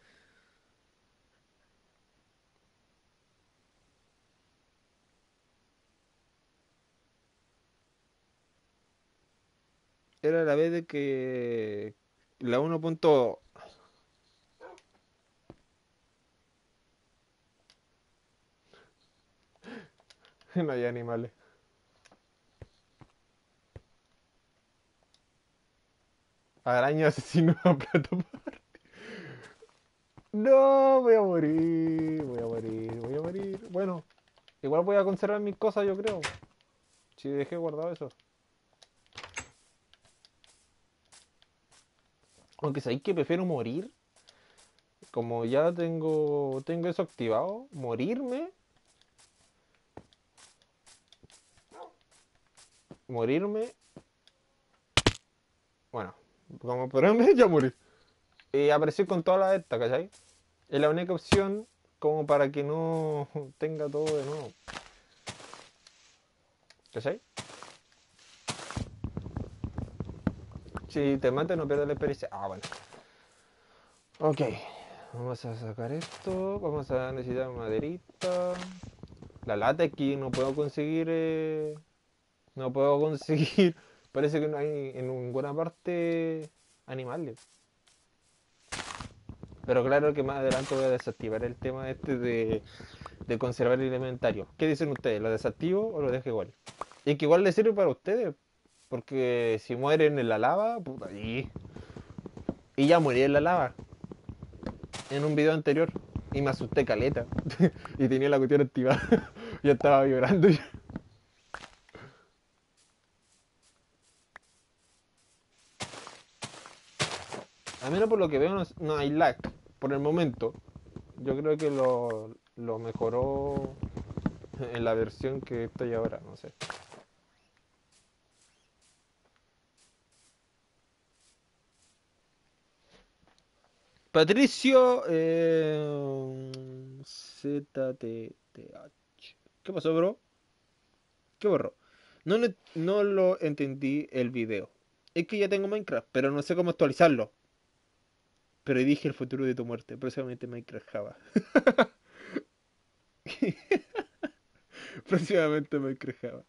Era la vez de que la 1. No hay animales. Araña asesino a plato. No, voy a morir, voy a morir, voy a morir. Bueno, igual voy a conservar mis cosas, yo creo. Si dejé guardado eso. Aunque sabéis que prefiero morir. Como ya tengo eso activado, morirme. Bueno, como ponerme ya morí. Y aparecer con toda la esta, ¿cachai? Es la única opción como para que no tenga todo de nuevo. ¿Cachai? Si te matas no pierdes la experiencia. Ah, bueno. Ok. Vamos a sacar esto. Vamos a necesitar maderita. La lata es que no puedo conseguir. No puedo conseguir. Parece que no hay en ninguna parte animales. Pero claro que más adelante voy a desactivar el tema este de conservar el inventario. ¿Qué dicen ustedes? ¿Lo desactivo o lo dejo igual? Y que igual le sirve para ustedes. Porque si mueren en la lava, puta, y ya morí en la lava. En un video anterior. Y me asusté caleta. Y tenía la cuestión activada. Ya estaba llorando. A menos por lo que veo no hay lag. Por el momento. Yo creo que lo mejoró en la versión que estoy ahora. No sé. Patricio ZTTH. ¿Qué pasó, bro? ¿Qué borró? No lo entendí el video. Es que ya tengo Minecraft, pero no sé cómo actualizarlo. Pero dije el futuro de tu muerte, próximamente Minecraft Java. Próximamente Minecraft Java.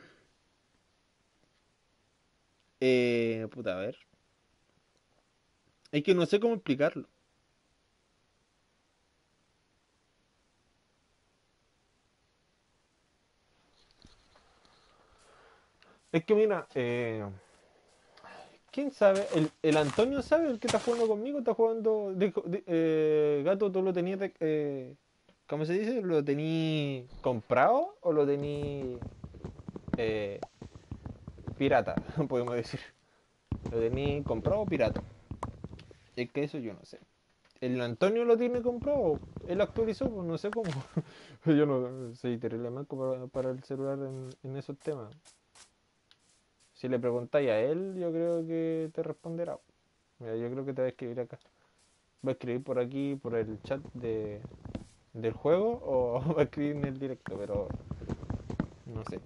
Puta, a ver. Es que no sé cómo explicarlo. Es que mira, ¿quién sabe? El Antonio sabe, el que está jugando conmigo, está jugando. Gato, ¿tú lo tenías ¿cómo se dice? ¿Lo tenías comprado o lo tenías eh, pirata? Podemos decir. ¿Lo tenías comprado o pirata? Es que eso yo no sé. El Antonio lo tiene comprado, él actualizó, pues no sé cómo. Yo no soy terrible manco para el celular en esos temas. Si le preguntáis a él, yo creo que te responderá. Mira, yo creo que te va a escribir acá. Va a escribir por aquí, por el chat del juego, o va a escribir en el directo, pero no sé.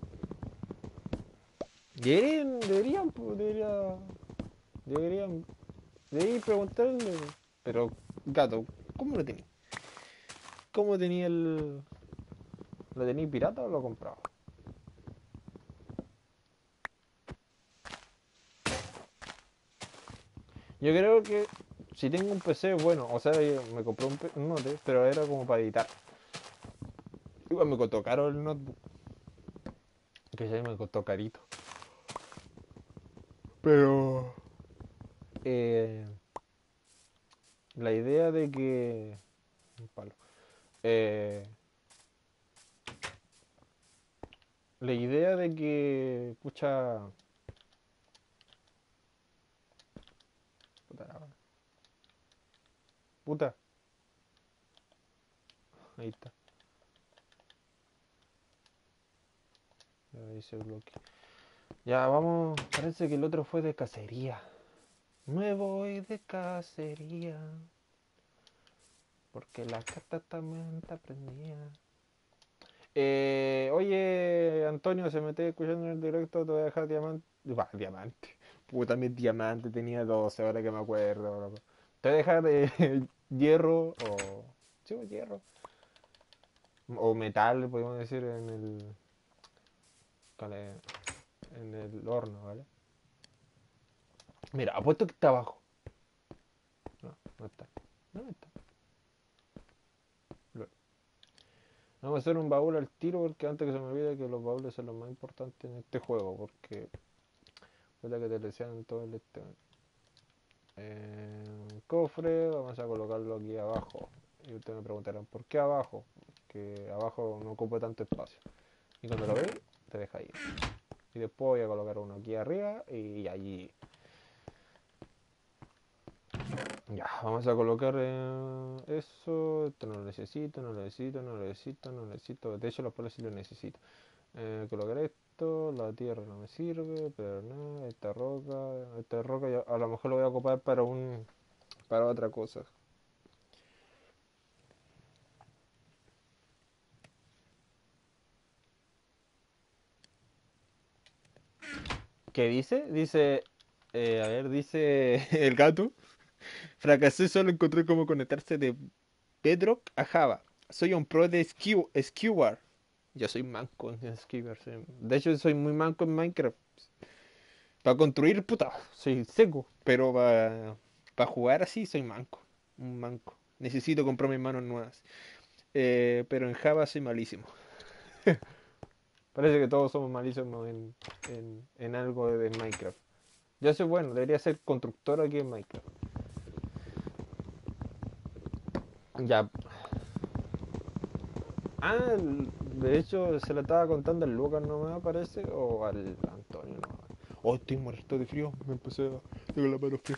Deberían, pues, deberían, deberían preguntarle. Pero, gato, ¿cómo lo tenía? ¿Cómo tenía el... ¿Lo tenía pirata o lo compraba? Yo creo que si tengo un PC bueno, o sea, yo me compré un note, pero era como para editar. Igual me costó caro el notebook, que ya me costó carito. Pero eh, la idea de que... Un palo. Eh, la idea de que... Pucha... Puta, puta. Ahí está. Ahí se bloquea. Ya, vamos. Parece que el otro fue de cacería. Me voy de cacería. Porque la carta también está prendida. Oye, Antonio, se me está escuchando en el directo, te voy a dejar diamante. Va, diamante. Puta, mi diamante tenía 12, ahora que me acuerdo. Te voy a dejar hierro o. Sí, pues, hierro. O metal, podemos decir, en el horno, ¿vale? Mira, apuesto que está abajo. No, no está. No está. Vamos a hacer un baúl al tiro porque antes que se me olvide que los baúles son los más importantes en este juego. Porque es la que te decían en todo el este. Cofre, vamos a colocarlo aquí abajo. Y ustedes me preguntarán, ¿por qué abajo? Porque abajo no ocupa tanto espacio. Y cuando lo veis, te deja ir. Y después voy a colocar uno aquí arriba y allí. Ya, vamos a colocar eso. Esto no lo necesito, no lo necesito, no lo necesito, no lo necesito. De hecho, los palos sí lo necesito. Colocar esto, la tierra no me sirve, pero no, esta roca a lo mejor lo voy a ocupar para otra cosa. ¿Qué dice? Dice, a ver, dice el gato. Fracasé, solo encontré cómo conectarse de Bedrock a Java. Soy un pro de Skeward. Yo soy manco en Skeward. De hecho, soy muy manco en Minecraft. Para construir, puta, soy seco. Pero para jugar así, soy manco. Un manco. Necesito comprar mis manos nuevas. Pero en Java soy malísimo. Parece que todos somos malísimos en algo de Minecraft. Yo soy bueno, debería ser constructor aquí en Minecraft. Ya. Ah, de hecho se lo estaba contando al Lucas, no me parece, o al Antonio, no. Oh, estoy muerto de frío, me empecé a... Tengo la mano fría.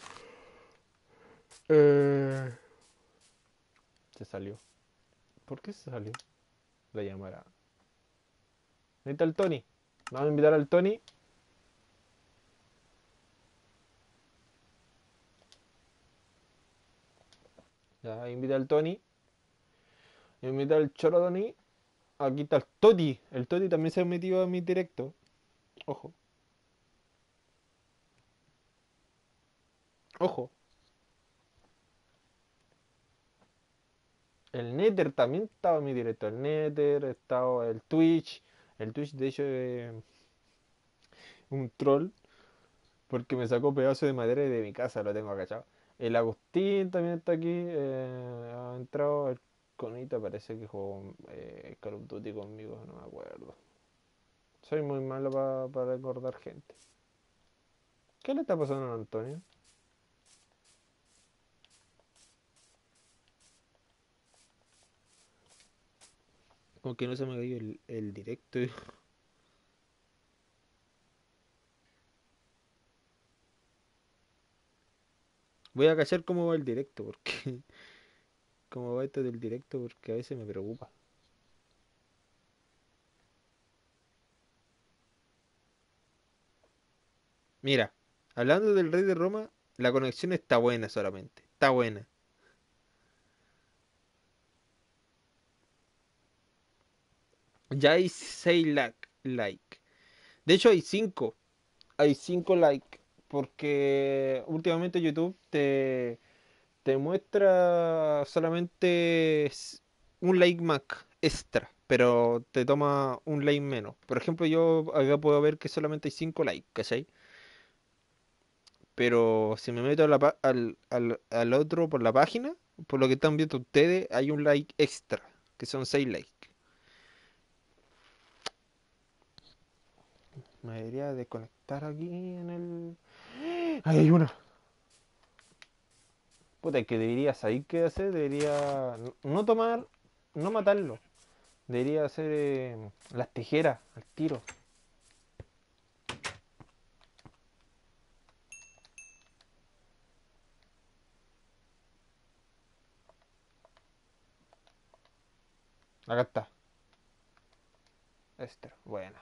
Eh... Se salió. ¿Por qué se salió? La llamará. Ahí está el Tony. Vamos a invitar al Tony. Ya, invita al Tony. Invita al Choro Tony. Aquí está el Toti. El Toti también se ha metido a mi directo. Ojo, ojo. El Nether también estaba en mi directo. El Nether, estaba el Twitch. El Twitch, de hecho, es un troll porque me sacó pedazo de madera de mi casa, lo tengo agachado. El Agustín también está aquí. Ha entrado. El Conita parece que jugó Call of Duty conmigo, no me acuerdo. Soy muy malo para recordar gente. ¿Qué le está pasando a Antonio? Como que no se me cayó el directo. Voy a cachar cómo va el directo, porque cómo va esto del directo, porque a veces me preocupa. Mira, hablando del Rey de Roma, la conexión está buena solamente. Está buena. Ya hay 6 like. De hecho hay 5. Hay 5 like. Porque últimamente YouTube te muestra solamente un like más extra. Pero te toma un like menos. Por ejemplo, yo acá puedo ver que solamente hay 5 likes, ¿cachai? Pero si me meto a al otro por la página, por lo que están viendo ustedes, hay un like extra, que son 6 likes. Me debería de conectar aquí en el... ¡Ahí hay una! Puta, que debería saber qué hacer, debería no tomar, no matarlo. Debería hacer las tijeras al tiro. Acá está. Extra, bueno.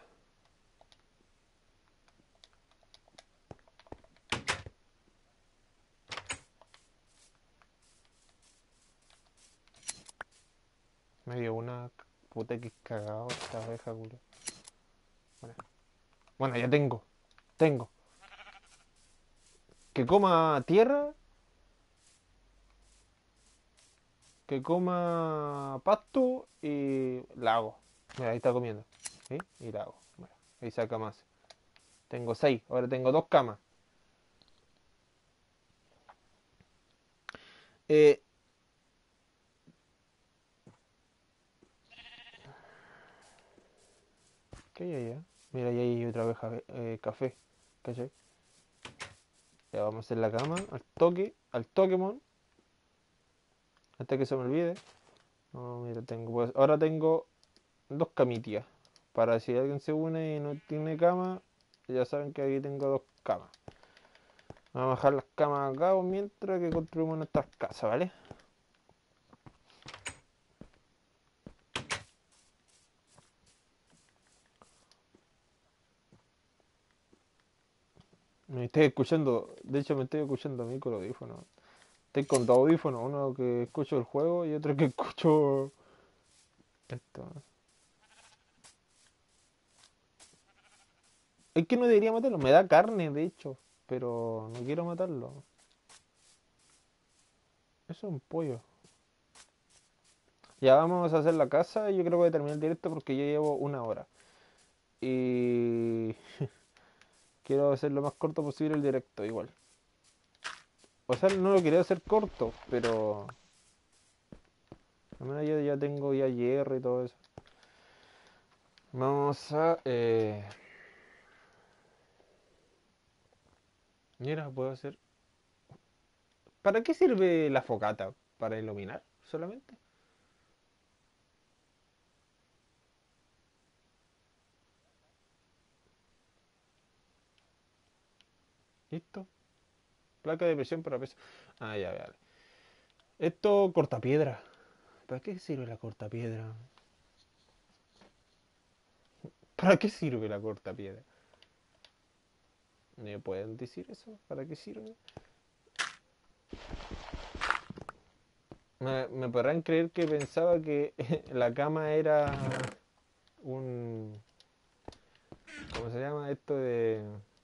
Me dio una puta que cagado esta abeja, culo. Bueno. Bueno, ya tengo. Tengo. Que coma tierra, que coma pasto y lago. Mira, ahí está comiendo. ¿Sí? Y lago. Bueno, ahí saca más. Tengo 6. Ahora tengo 2 camas. Eh, ¿Qué hay allá? Mira, ahí hay otra abeja café. ¿Cachai? Ya vamos a hacer la cama al toque, mon. Antes que se me olvide. No, mira, tengo, pues, ahora tengo 2 camitillas. Para si alguien se une y no tiene cama, ya saben que aquí tengo 2 camas. Vamos a bajar las camas acá mientras que construimos nuestras casas, ¿vale? Me estoy escuchando, de hecho me estoy escuchando a mí con audífonos. Estoy con dos audífonos, uno que escucho el juego y otro que escucho esto. Es que no debería matarlo, me da carne de hecho, pero no quiero matarlo. Eso es un pollo. Ya vamos a hacer la casa y yo creo que voy a terminar el directo porque ya llevo 1 hora. Y quiero hacer lo más corto posible el directo igual. O sea, no lo quería hacer corto, pero al menos yo ya tengo ya hierro y todo eso. Vamos a... Mira, puedo hacer... ¿Para qué sirve la focata? ¿Para iluminar solamente? ¿Listo? Placa de presión para peso. Ah, ya, vale. Esto cortapiedra. ¿Para qué sirve la cortapiedra? ¿Para qué sirve la cortapiedra? ¿Me pueden decir eso? ¿Para qué sirve? Me podrán creer que pensaba que la cama era un... ¿Cómo se llama esto de...?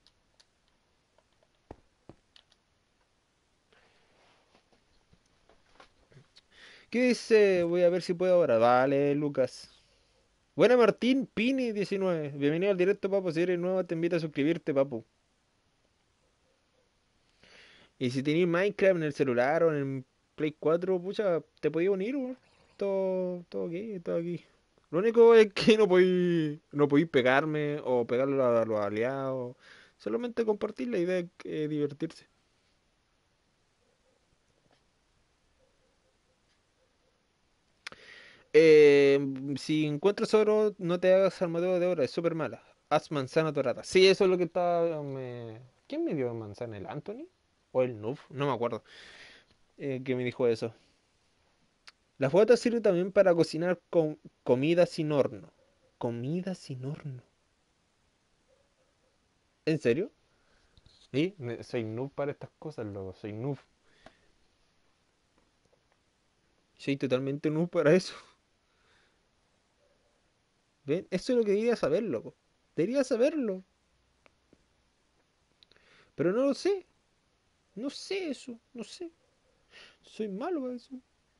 ¿Qué dice? Voy a ver si puedo ahora. Vale, Lucas. Buena Martín, Pini 19. Bienvenido al directo, papu. Si eres nuevo, te invito a suscribirte, papu. Y si tenéis Minecraft en el celular o en el Play 4, pucha, te podía unir, weón. Todo aquí, todo aquí. Lo único es que no podéis pegarme o pegarle a los aliados. Solamente compartir la idea es divertirse. Si encuentras oro, no te hagas armadura de oro, es súper mala. Haz manzana dorada. Sí, eso es lo que estaba... ¿Quién me dio manzana? ¿El Anthony? o el Noob, no me acuerdo, que me dijo eso. La fogata sirve también para cocinar con comida sin horno. Comida sin horno. ¿En serio? Sí, soy noob para estas cosas, loco. Soy noob. Soy totalmente noob para eso. ¿Ven? Eso es lo que debería saber, loco. Debería saberlo. Pero no lo sé. No sé eso. No sé. Soy malo para eso.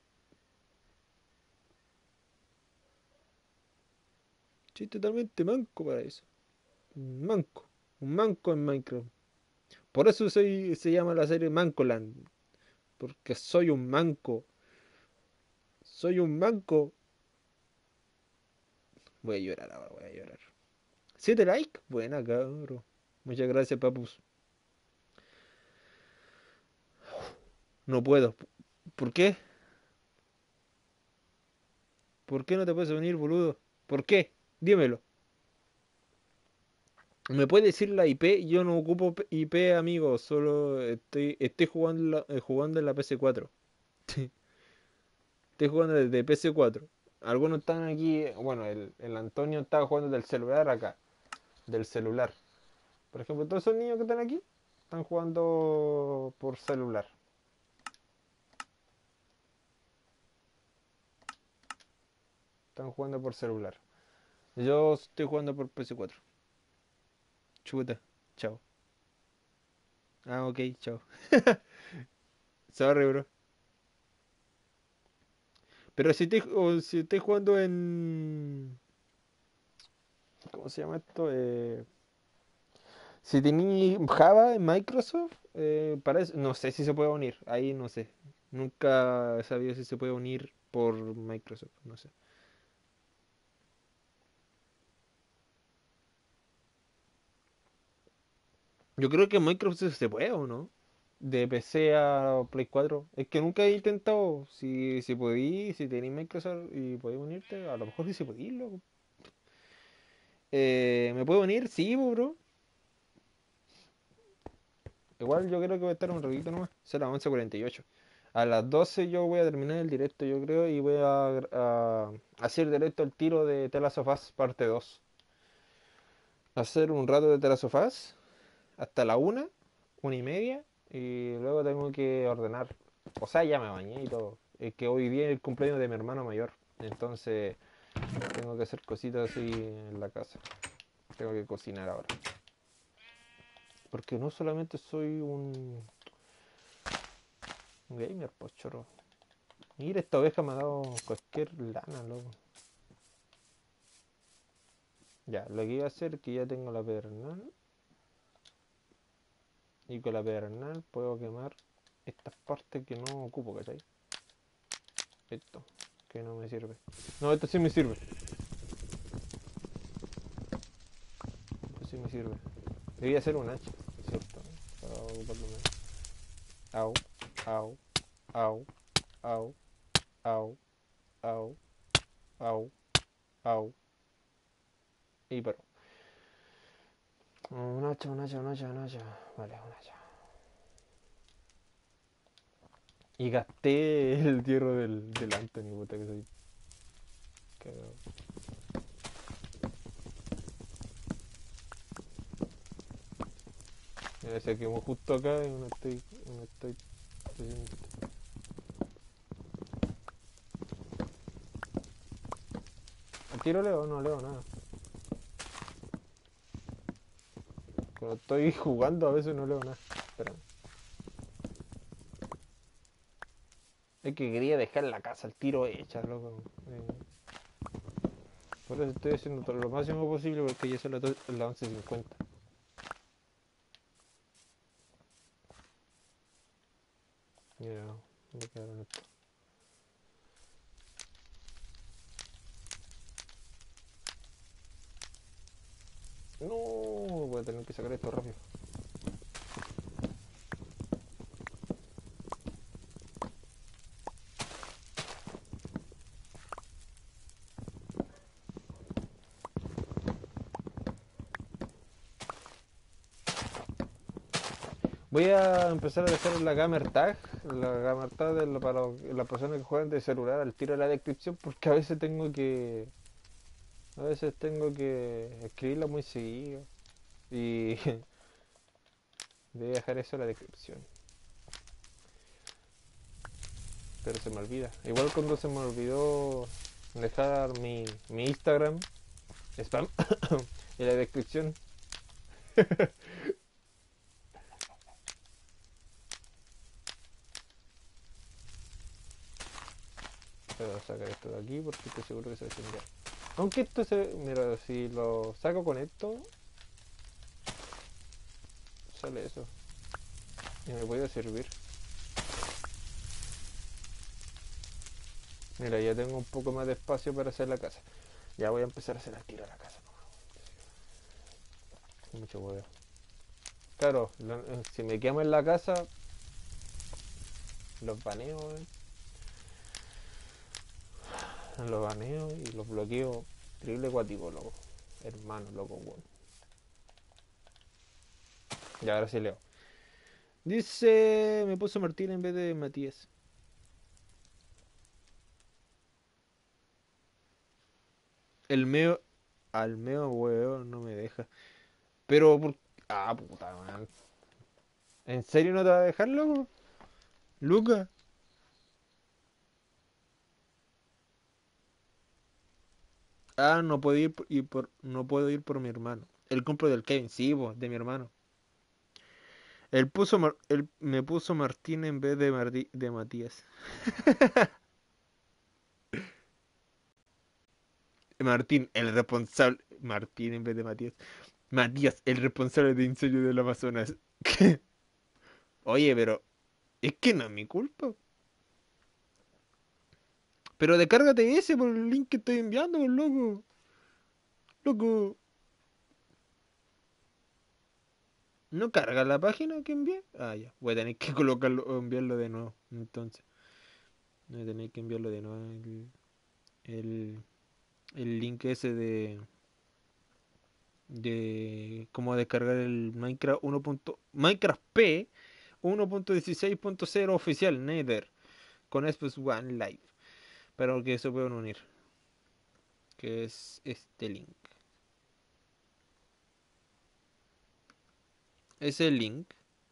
Soy totalmente manco para eso. Un manco. Un manco en Minecraft. Por eso se llama la serie Mancoland. Porque soy un manco. Soy un manco. Voy a llorar ahora, voy a llorar. 7 likes. Buena, cabrón. Muchas gracias, papus. No puedo. ¿Por qué? ¿Por qué no te puedes unir, boludo? ¿Por qué? Dímelo. ¿Me puedes decir la IP? Yo no ocupo IP, amigo. Solo estoy jugando en la PS4. Estoy jugando desde PS4. Algunos están aquí. Bueno, el Antonio está jugando del celular acá. Del celular. Por ejemplo, todos esos niños que están aquí están jugando por celular. Están jugando por celular. Yo estoy jugando por PS4. Chuta. Chao. Ah, ok, chao. Sorry, bro. Pero si estoy jugando en... ¿Cómo se llama esto? Si tenía Java en Microsoft, no sé si se puede unir. Ahí no sé. Nunca he sabido si se puede unir por Microsoft. No sé. Yo creo que en Microsoft se puede o no. De PC a Play 4. Es que nunca he intentado. Si podí, si tenéis Microsoft y podéis unirte, a lo mejor sí se puede ir, loco. ¿Me puedo unir? Sí, bro. Igual yo creo que voy a estar un ratito nomás. Son las 11:48. A las 12 yo voy a terminar el directo, yo creo, y voy a hacer directo el tiro de The Last of Us parte 2. Hacer un rato de The Last of Us hasta la 1:30, y luego tengo que ordenar. O sea, ya me bañé y todo. Es que hoy día es el cumpleaños de mi hermano mayor. Entonces tengo que hacer cositas así en la casa. Tengo que cocinar ahora. Porque no solamente soy un gamer, pues chorro. Mira, esta oveja me ha dado cualquier lana, loco. Ya, lo que iba a hacer es que ya tengo la pedernal. Y con la pedernal puedo quemar estas partes que no ocupo, ¿cachai? Esto, que no me sirve. No, esto sí me sirve. Esto sí me sirve. Debía hacer un hacha, ¿cierto? Para ocuparlo menos. Au, au, au, au, au, au, au, au. Y pero. Un hacha, un hacha, un hacha, un hacha. Vale, un hacha. Y gasté el hierro del Anthony, puta que soy cagado. Mira, se quemó justo acá y no estoy haciendo. ¿Al tiro leo? No leo nada. Cuando estoy jugando a veces no leo nada. Espera. Es que quería dejar la casa al tiro hecha, loco. Por eso estoy haciendo todo lo máximo posible porque ya son las 11:50. Mira, me quedaron esto. No, voy a tener que sacar esto rápido. Voy a empezar a dejar la gamer tag para las personas que juegan de celular al tiro de la descripción porque a veces tengo que escribirla muy seguido y voy a dejar eso en la descripción, pero se me olvida. Igual cuando se me olvidó dejar mi Instagram, spam, en la descripción. Voy a sacar esto de aquí porque estoy seguro que se va a incendiar. Aunque esto se... Mira, si lo saco con esto, sale eso. Y me puede servir. Mira, ya tengo un poco más de espacio para hacer la casa. Ya voy a empezar a hacer al tiro a la casa. No, mucho huevo. Claro, si me quemo en la casa, los baneo, los baneo y los bloqueo. Triple cuático, loco. Hermano, loco, weón. Y ahora sí leo. Dice, me puso Martín en vez de Matías. El meo, al meo, weón, no me deja. Pero, ah, puta, man. ¿En serio no te va a dejar, loco? Luca. Ah, no puedo ir no puedo ir por mi hermano. El compro del Kevin, sí, po, de mi hermano. Él me puso Martín en vez de, de Matías. Martín, el responsable. Martín en vez de Matías. Matías, el responsable de incendio del Amazonas. Oye, pero es que no es mi culpa. Pero descárgate ese por el link que estoy enviando, pues, loco. Loco. ¿No carga la página que envié? Ah, ya. Voy a tener que colocarlo o enviarlo de nuevo. Entonces. Voy a tener que enviarlo de nuevo. El, el link ese de cómo descargar el Minecraft Minecraft P 1.16.0 oficial Nether con Xbox One Live para que se puedan unir, que es este link. Ese link,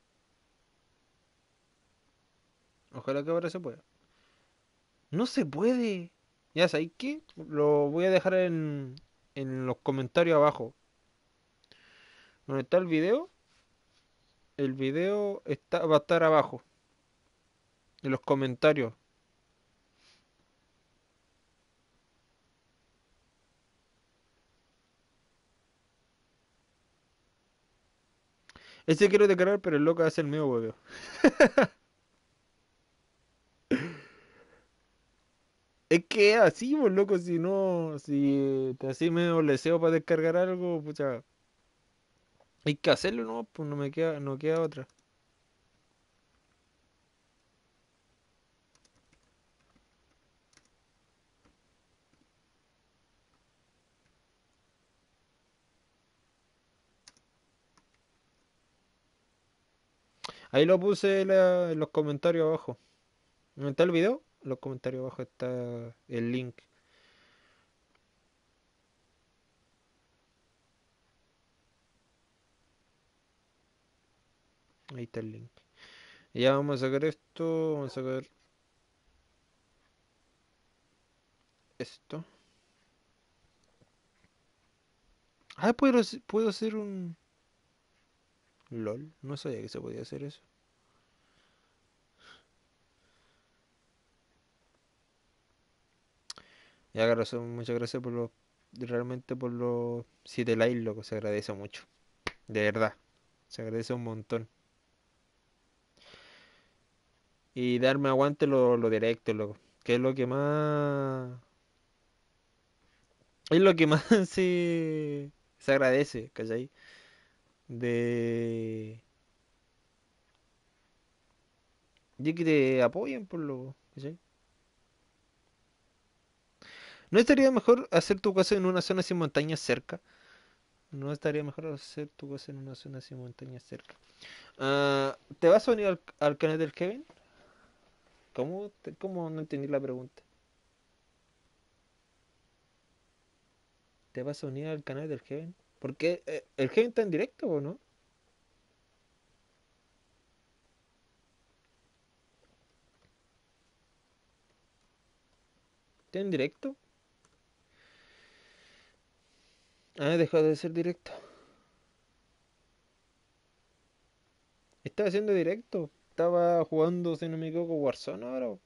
ojalá que ahora se pueda. No se puede. Ya sabéis qué, lo voy a dejar en los comentarios abajo. Donde está el video va a estar abajo en los comentarios. Ese quiero descargar, pero el loco hace el mío huevo. Es que así, pues loco, si no, si te así medio leseo para descargar algo, pucha, hay que hacerlo, ¿no? Pues no queda otra. Ahí lo puse en los comentarios abajo. ¿No está el video? En los comentarios abajo está el link. Ahí está el link. Y ya vamos a sacar esto, vamos a sacar esto. Ah, puedo hacer un... LOL, no sabía que se podía hacer eso. Ya, corazón, muchas gracias por realmente por los 7 likes, loco, se agradece mucho. De verdad, se agradece un montón. Y darme aguante lo directo, loco. Que es lo que más... Es lo que más se agradece, ¿cachai? De... De que te apoyen por lo... ¿cachai? ¿No estaría mejor hacer tu casa en una zona sin montañas cerca? ¿No estaría mejor hacer tu cosa en una zona sin montañas cerca? ¿Te vas a unir al canal del Kevin? ¿Cómo no entendí la pregunta? ¿Te vas a unir al canal del Kevin? Porque el Kevin está en directo o no? ¿Está en directo? Ah, dejó de ser directo. Estaba haciendo directo. Estaba jugando, si no me equivoco, Warzone ahora.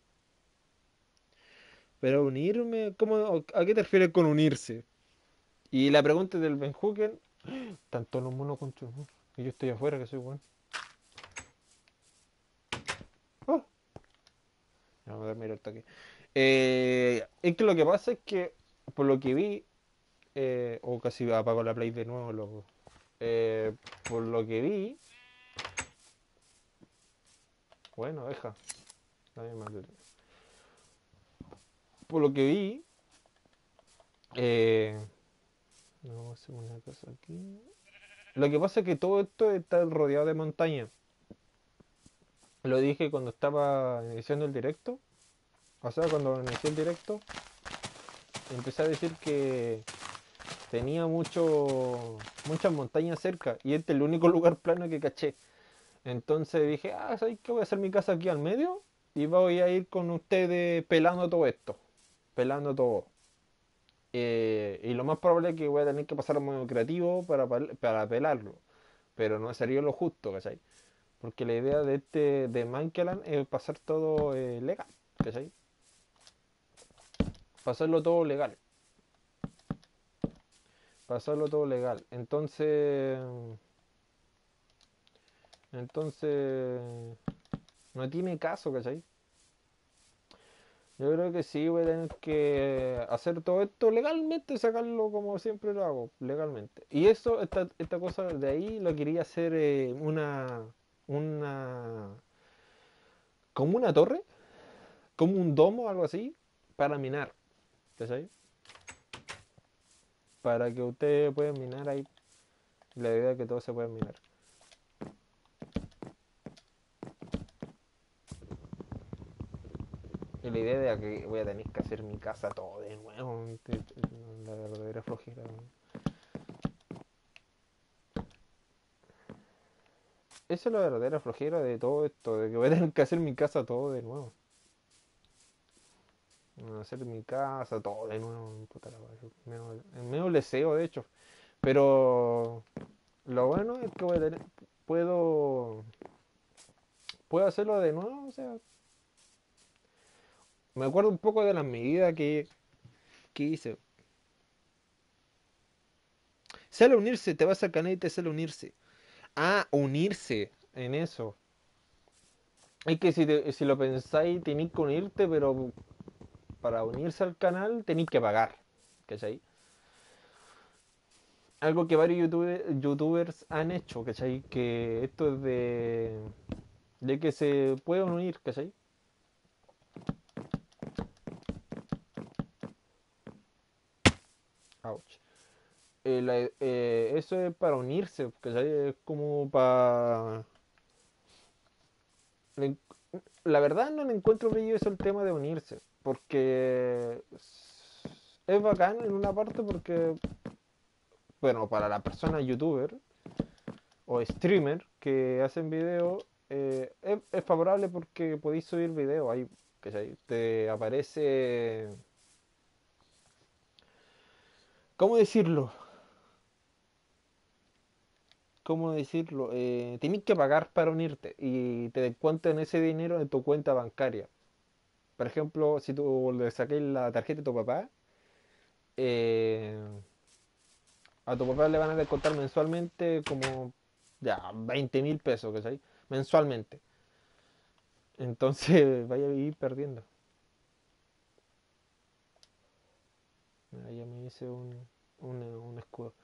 Pero unirme, ¿a qué te refieres con unirse? Y la pregunta del Ben Hooker, tanto los monos contra los monos. Y yo estoy afuera, que soy bueno. Oh, no, me voy a mirar el toque. Es que lo que pasa es que, por lo que vi, o casi apago la play de nuevo, loco. Eh, por lo que vi, bueno, deja, dame más por lo que vi, eh, no, vamos a hacer una cosa aquí. Lo que pasa es que todo esto está rodeado de montaña. Lo dije cuando estaba iniciando el directo. O sea, cuando inicié el directo, empecé a decir que tenía muchas montañas cerca y este es el único lugar plano que caché. Entonces dije, ¿sabes qué? Voy a hacer mi casa aquí al medio y voy a ir con ustedes pelando todo esto. Pelando todo. Y lo más probable es que voy a tener que pasar a modo creativo para pelarlo. Pero no sería lo justo, ¿cachai? Porque la idea de Mankeland es pasar todo legal, ¿cachai? Pasarlo todo legal. Pasarlo todo legal. Entonces, no tiene caso, ¿cachai? Yo creo que sí voy a tener que hacer todo esto legalmente, sacarlo como siempre lo hago, legalmente. Y eso, esta cosa de ahí lo quería hacer una, como una torre, como un domo, algo así, para minar, ¿cachai? Para que ustedes puedan minar ahí. La idea es que todos se puedan minar. Y la idea de que voy a tener que hacer mi casa todo de nuevo, la verdadera flojera. Esa es la verdadera flojera de todo esto, de que voy a tener que hacer mi casa todo de nuevo. Hacer mi casa todo de nuevo, puta la wea, medio leseo de hecho. Pero lo bueno es que puedo, puedo hacerlo de nuevo, o sea, me acuerdo un poco de las medidas que hice. Sale unirse, te vas al canal y te sale unirse. Ah, unirse en eso. Es que si lo pensáis, tenéis que unirte, pero para unirse al canal tenéis que pagar. ¿Cachai? Algo que varios youtubers han hecho, ¿cachai? Que esto es de que se pueden unir, ¿cachai? Ouch. Eso es para unirse, ¿cachai? Es como para... La verdad no le encuentro brillo eso el tema de unirse, porque es bacán en una parte porque, bueno, para la persona youtuber o streamer que hacen video, es favorable porque podéis subir video ahí, ¿cachai? Te aparece... ¿Cómo decirlo? ¿Cómo decirlo? Tienes que pagar para unirte y te descuentan ese dinero en tu cuenta bancaria. Por ejemplo, si tú le sacas la tarjeta de tu papá, eh, a tu papá le van a descontar mensualmente como ya 20.000 pesos, ¿cachai? Mensualmente. Entonces vaya a ir perdiendo. Mira, ya me hice un escudo.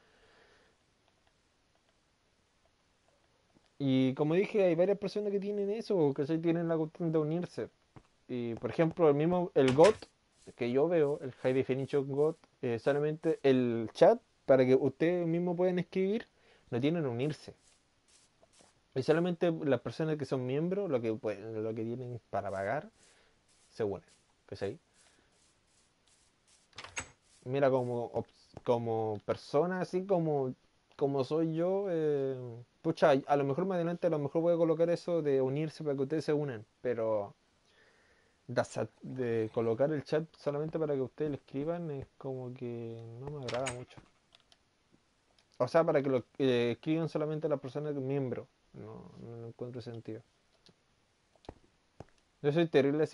Y como dije, hay varias personas que tienen eso, que sí tienen la cuestión de unirse. Y por ejemplo, el GOT que yo veo, el High Definition GOT, solamente el chat para que ustedes mismos puedan escribir, no tienen que unirse. Y solamente las personas que son miembros, lo que tienen para pagar, se unen. ¿Cachai? Mira, como persona, así como soy yo, pucha, a lo mejor más adelante a lo mejor voy a colocar eso de unirse para que ustedes se unan, pero de colocar el chat solamente para que ustedes lo escriban es como que no me agrada mucho. O sea, para que lo escriban solamente las personas miembros, no encuentro sentido. Yo soy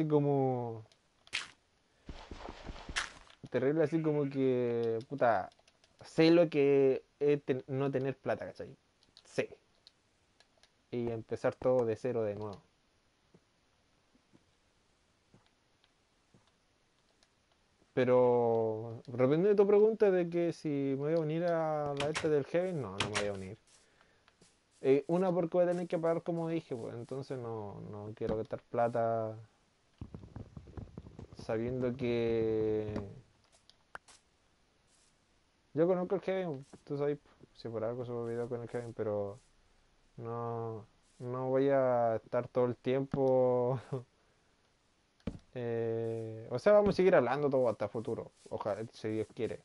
terrible así como que, puta, sé lo que es no tener plata, ¿cachai? Sé. Y empezar todo de cero de nuevo. Pero, respondiendo a tu pregunta de que si me voy a unir a la esta del Heaven, no me voy a unir. Una porque voy a tener que pagar como dije, pues entonces no quiero gastar plata sabiendo que yo conozco el Heaven, tú sabes, si por algo subo video con el Heaven, pero no, no voy a estar todo el tiempo. O sea, vamos a seguir hablando todo hasta el futuro, ojalá, si Dios quiere.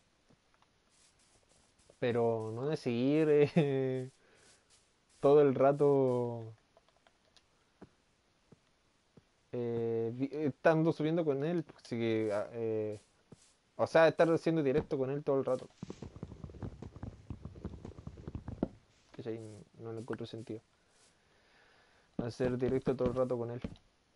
Pero no de seguir todo el rato estando subiendo con él. Así que, o sea, estar haciendo directo con él todo el rato. Que ahí no le encuentro sentido. Hacer directo todo el rato con él.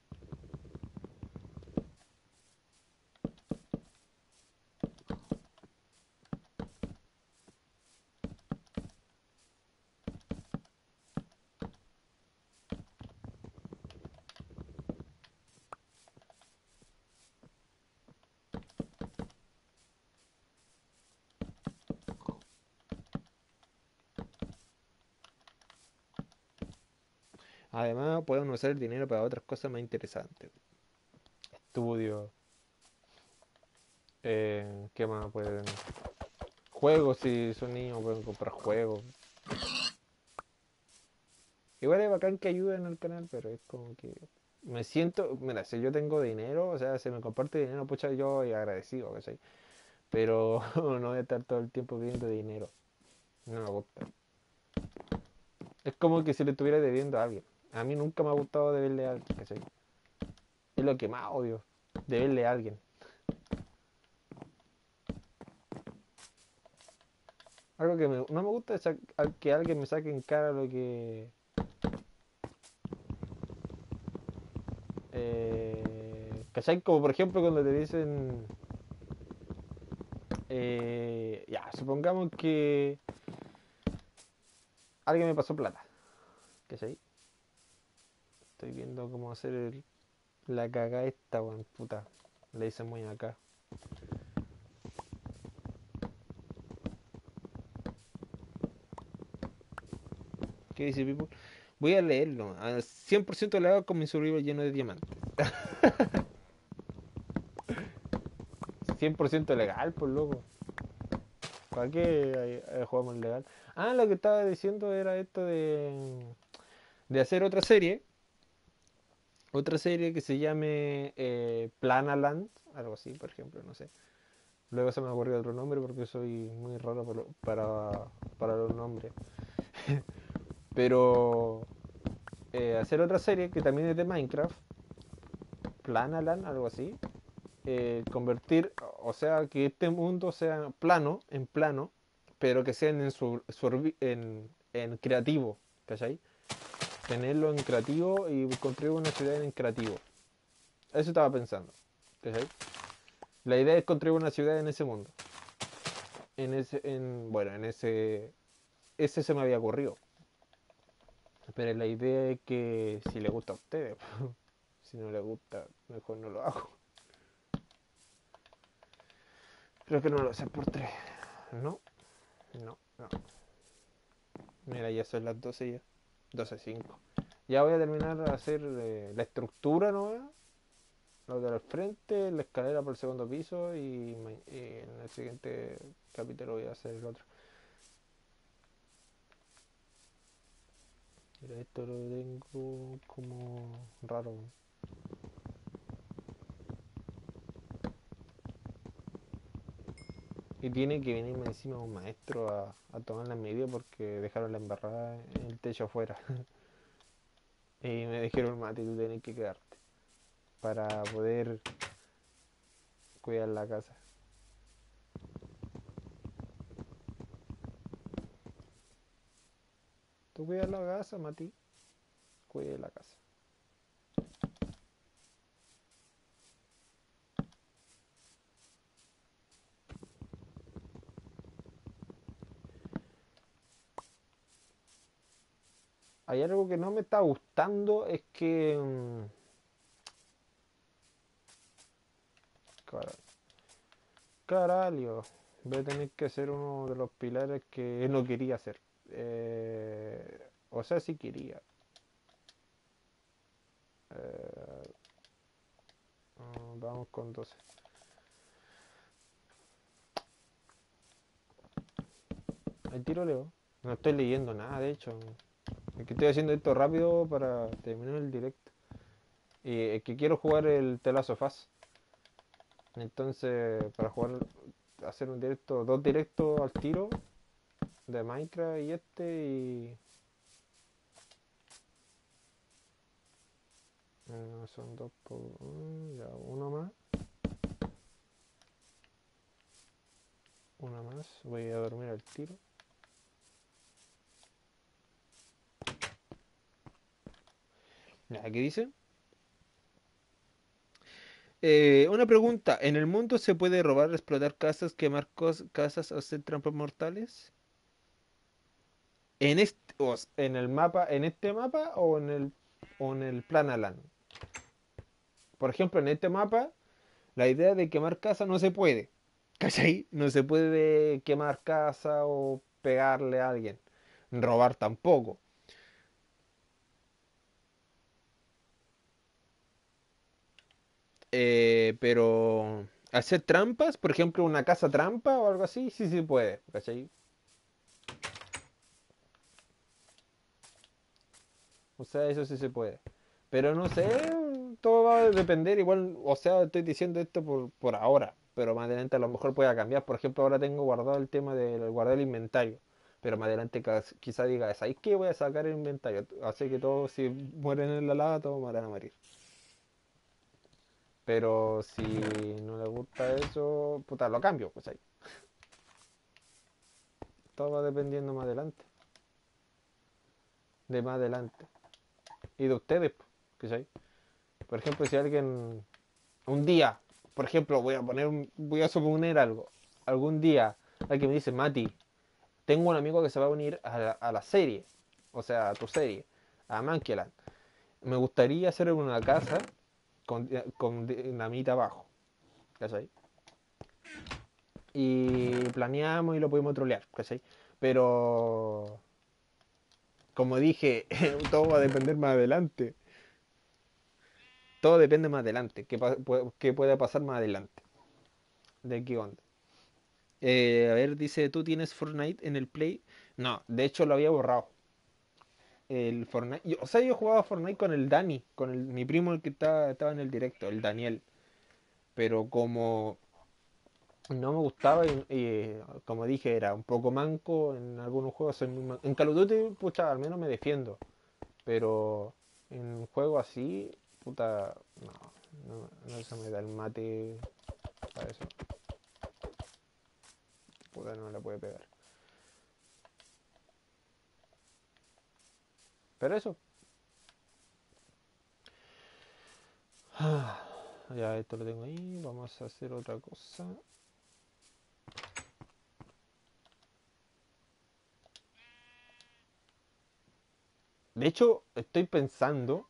Además, pueden usar el dinero para otras cosas más interesantes. Estudios. ¿Qué más pueden? Juegos, si son niños pueden comprar juegos. Igual es bacán que ayuden al canal, pero es como que me siento, mira, si yo tengo dinero, o sea, si me comparte dinero, pucha, yo agradecido, ¿cachai? Pero no voy a estar todo el tiempo pidiendo dinero, no me gusta. Es como que si le estuviera debiendo a alguien. A mí nunca me ha gustado deberle a alguien, ¿cachai? Es lo que más odio, deberle a alguien. Algo que no me gusta es que alguien me saque en cara lo que... ¿Cachai? Como por ejemplo cuando te dicen... ya, supongamos que alguien me pasó plata, ¿cachai? Estoy viendo cómo hacer la caga esta, weón, puta. Le hice muy acá. ¿Qué dice Pipo? Voy a leerlo. A 100% le hago con mi survival lleno de diamantes. 100% legal, pues loco. ¿Para qué jugamos legal? Ah, lo que estaba diciendo era esto de hacer otra serie. Otra serie que se llame Planaland. Algo así, por ejemplo, no sé. Luego se me ocurrió otro nombre porque soy muy raro para los nombres. Pero hacer otra serie que también es de Minecraft. Planaland, algo así. Convertir, o sea, que este mundo sea plano, en plano, pero que sea en creativo, ¿cachai? Tenerlo en creativo y construir una ciudad en creativo. Eso estaba pensando, ¿cachai? La idea es construir una ciudad en ese mundo. Bueno, ese se me había ocurrido. Pero la idea es que si le gusta a ustedes, si no le gusta, mejor no lo hago. Creo que no lo sé por tres. No, no. Mira, ya son las 12 ya. 12:05. Ya voy a terminar de hacer la estructura, ¿no? Lo del frente, la escalera por el segundo piso y en el siguiente capítulo voy a hacer el otro. Mira, esto lo tengo como raro. Y tiene que venirme encima un maestro a tomar las medidas porque dejaron la embarrada en el techo afuera. Y me dijeron, Mati, tú tenés que quedarte para poder cuidar la casa. Tú cuidas la casa, Mati. Cuide la casa. Hay algo que no me está gustando, es que... Caralho, voy a tener que hacer uno de los pilares que no quería hacer. O sea, sí quería. Eh, Vamos con 12. El tiro leo. No estoy leyendo nada, de hecho. Es que estoy haciendo esto rápido para terminar el directo. Y es que quiero jugar el The Last of Us. Entonces, para jugar, hacer un directo, dos directos al tiro de Minecraft y son dos por... ya, uno más. Una más. Voy a dormir al tiro. ¿Qué dice? Una pregunta. ¿En el mundo se puede robar, explotar casas, quemar casas o hacer trampas mortales? En el mapa, en este mapa o en el plan Alan. Por ejemplo, en este mapa, la idea de quemar casa no se puede. ¿Cachai? No se puede quemar casa o pegarle a alguien. Robar tampoco. Pero hacer trampas, por ejemplo, una casa trampa o algo así, sí se puede. ¿Cachai? O sea, eso sí se puede. Pero no sé, todo va a depender igual, o sea, estoy diciendo esto por ahora, pero más adelante a lo mejor pueda cambiar. Por ejemplo, ahora tengo guardado el tema de guardar el inventario, pero más adelante quizá diga, ¿sabes qué? Voy a sacar el inventario. Así que todos, si mueren en la lava, todos van a morir. Pero si no le gusta eso, puta, lo cambio, pues ahí. Todo va dependiendo más adelante, de más adelante. Y de ustedes, ¿cachai? Por ejemplo, si alguien un día, por ejemplo, voy a suponer algo. Algún día alguien me dice, Mati, tengo un amigo que se va a unir a la serie, o sea, a tu serie, a Mankeland. Me gustaría hacer una casa con dinamita abajo, ¿cachai? Y planeamos y lo podemos trolear, ¿cachai? Pero, como dije, todo va a depender más adelante. Todo depende más adelante, qué puede pasar más adelante. ¿De qué onda? A ver, dice, ¿tú tienes Fortnite en el Play? No, de hecho lo había borrado. El Fortnite. O sea, yo jugaba Fortnite con el Dani, mi primo el que estaba en el directo, el Daniel. Pero como no me gustaba como dije, era un poco manco en algunos juegos. En Call of Duty, pucha, al menos me defiendo. Pero en juegos así, puta, no se me da el mate para eso. Puta, no la puede pegar. Pero eso. Ya esto lo tengo ahí. Vamos a hacer otra cosa. De hecho, estoy pensando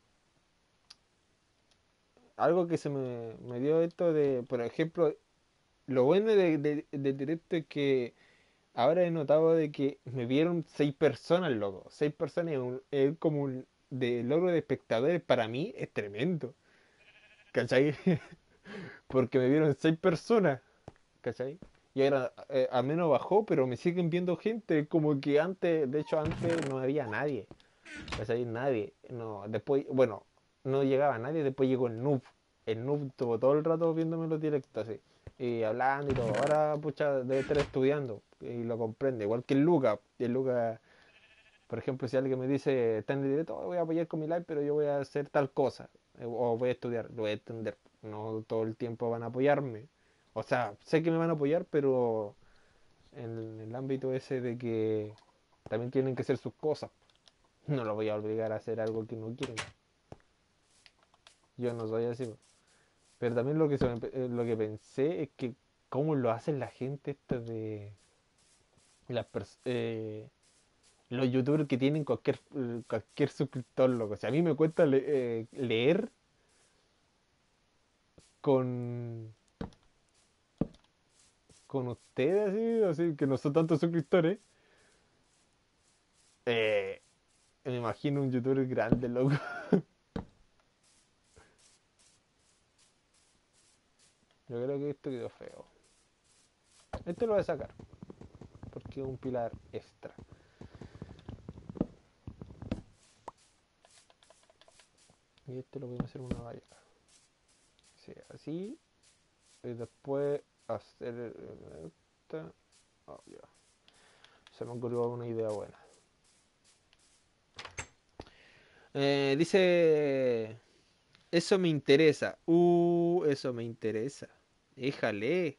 algo que me dio esto de, por ejemplo, lo bueno del directo es que ahora he notado de que me vieron 6 personas, loco. 6 personas es como de logro de espectadores para mí es tremendo. ¿Cachai? Porque me vieron 6 personas. ¿Cachai? Y ahora al menos bajó, pero me siguen viendo gente. Como que antes, de hecho antes no había nadie. Pues ahí nadie, no, después, bueno, no llegaba nadie, después llegó el noob. El noob estuvo todo el rato viéndome los directos así, y hablando y todo. Ahora, pucha, debe estar estudiando y lo comprende, igual que el Luca, por ejemplo, si alguien me dice, está en el directo, "Oh, voy a apoyar con mi live, pero yo voy a hacer tal cosa, o voy a estudiar", lo voy a entender. No todo el tiempo van a apoyarme. O sea, sé que me van a apoyar, pero en el ámbito ese de que también tienen que hacer sus cosas. No lo voy a obligar a hacer algo que no quieren. Yo no soy así. Pero también lo que pensé es que cómo lo hacen la gente esta de las los youtubers que tienen cualquier suscriptor, loco. O sea, a mí me cuesta leer con con ustedes así que no son tantos suscriptores. Eh, Me imagino un youtuber grande, loco. Yo creo que esto quedó feo. Este lo voy a sacar porque es un pilar extra. Y este lo voy a hacer una valla. Sí, así. Y después hacer esta. Oh, ya. Se me ocurrió una idea buena. Dice. Eso me interesa. Eso me interesa. Déjale.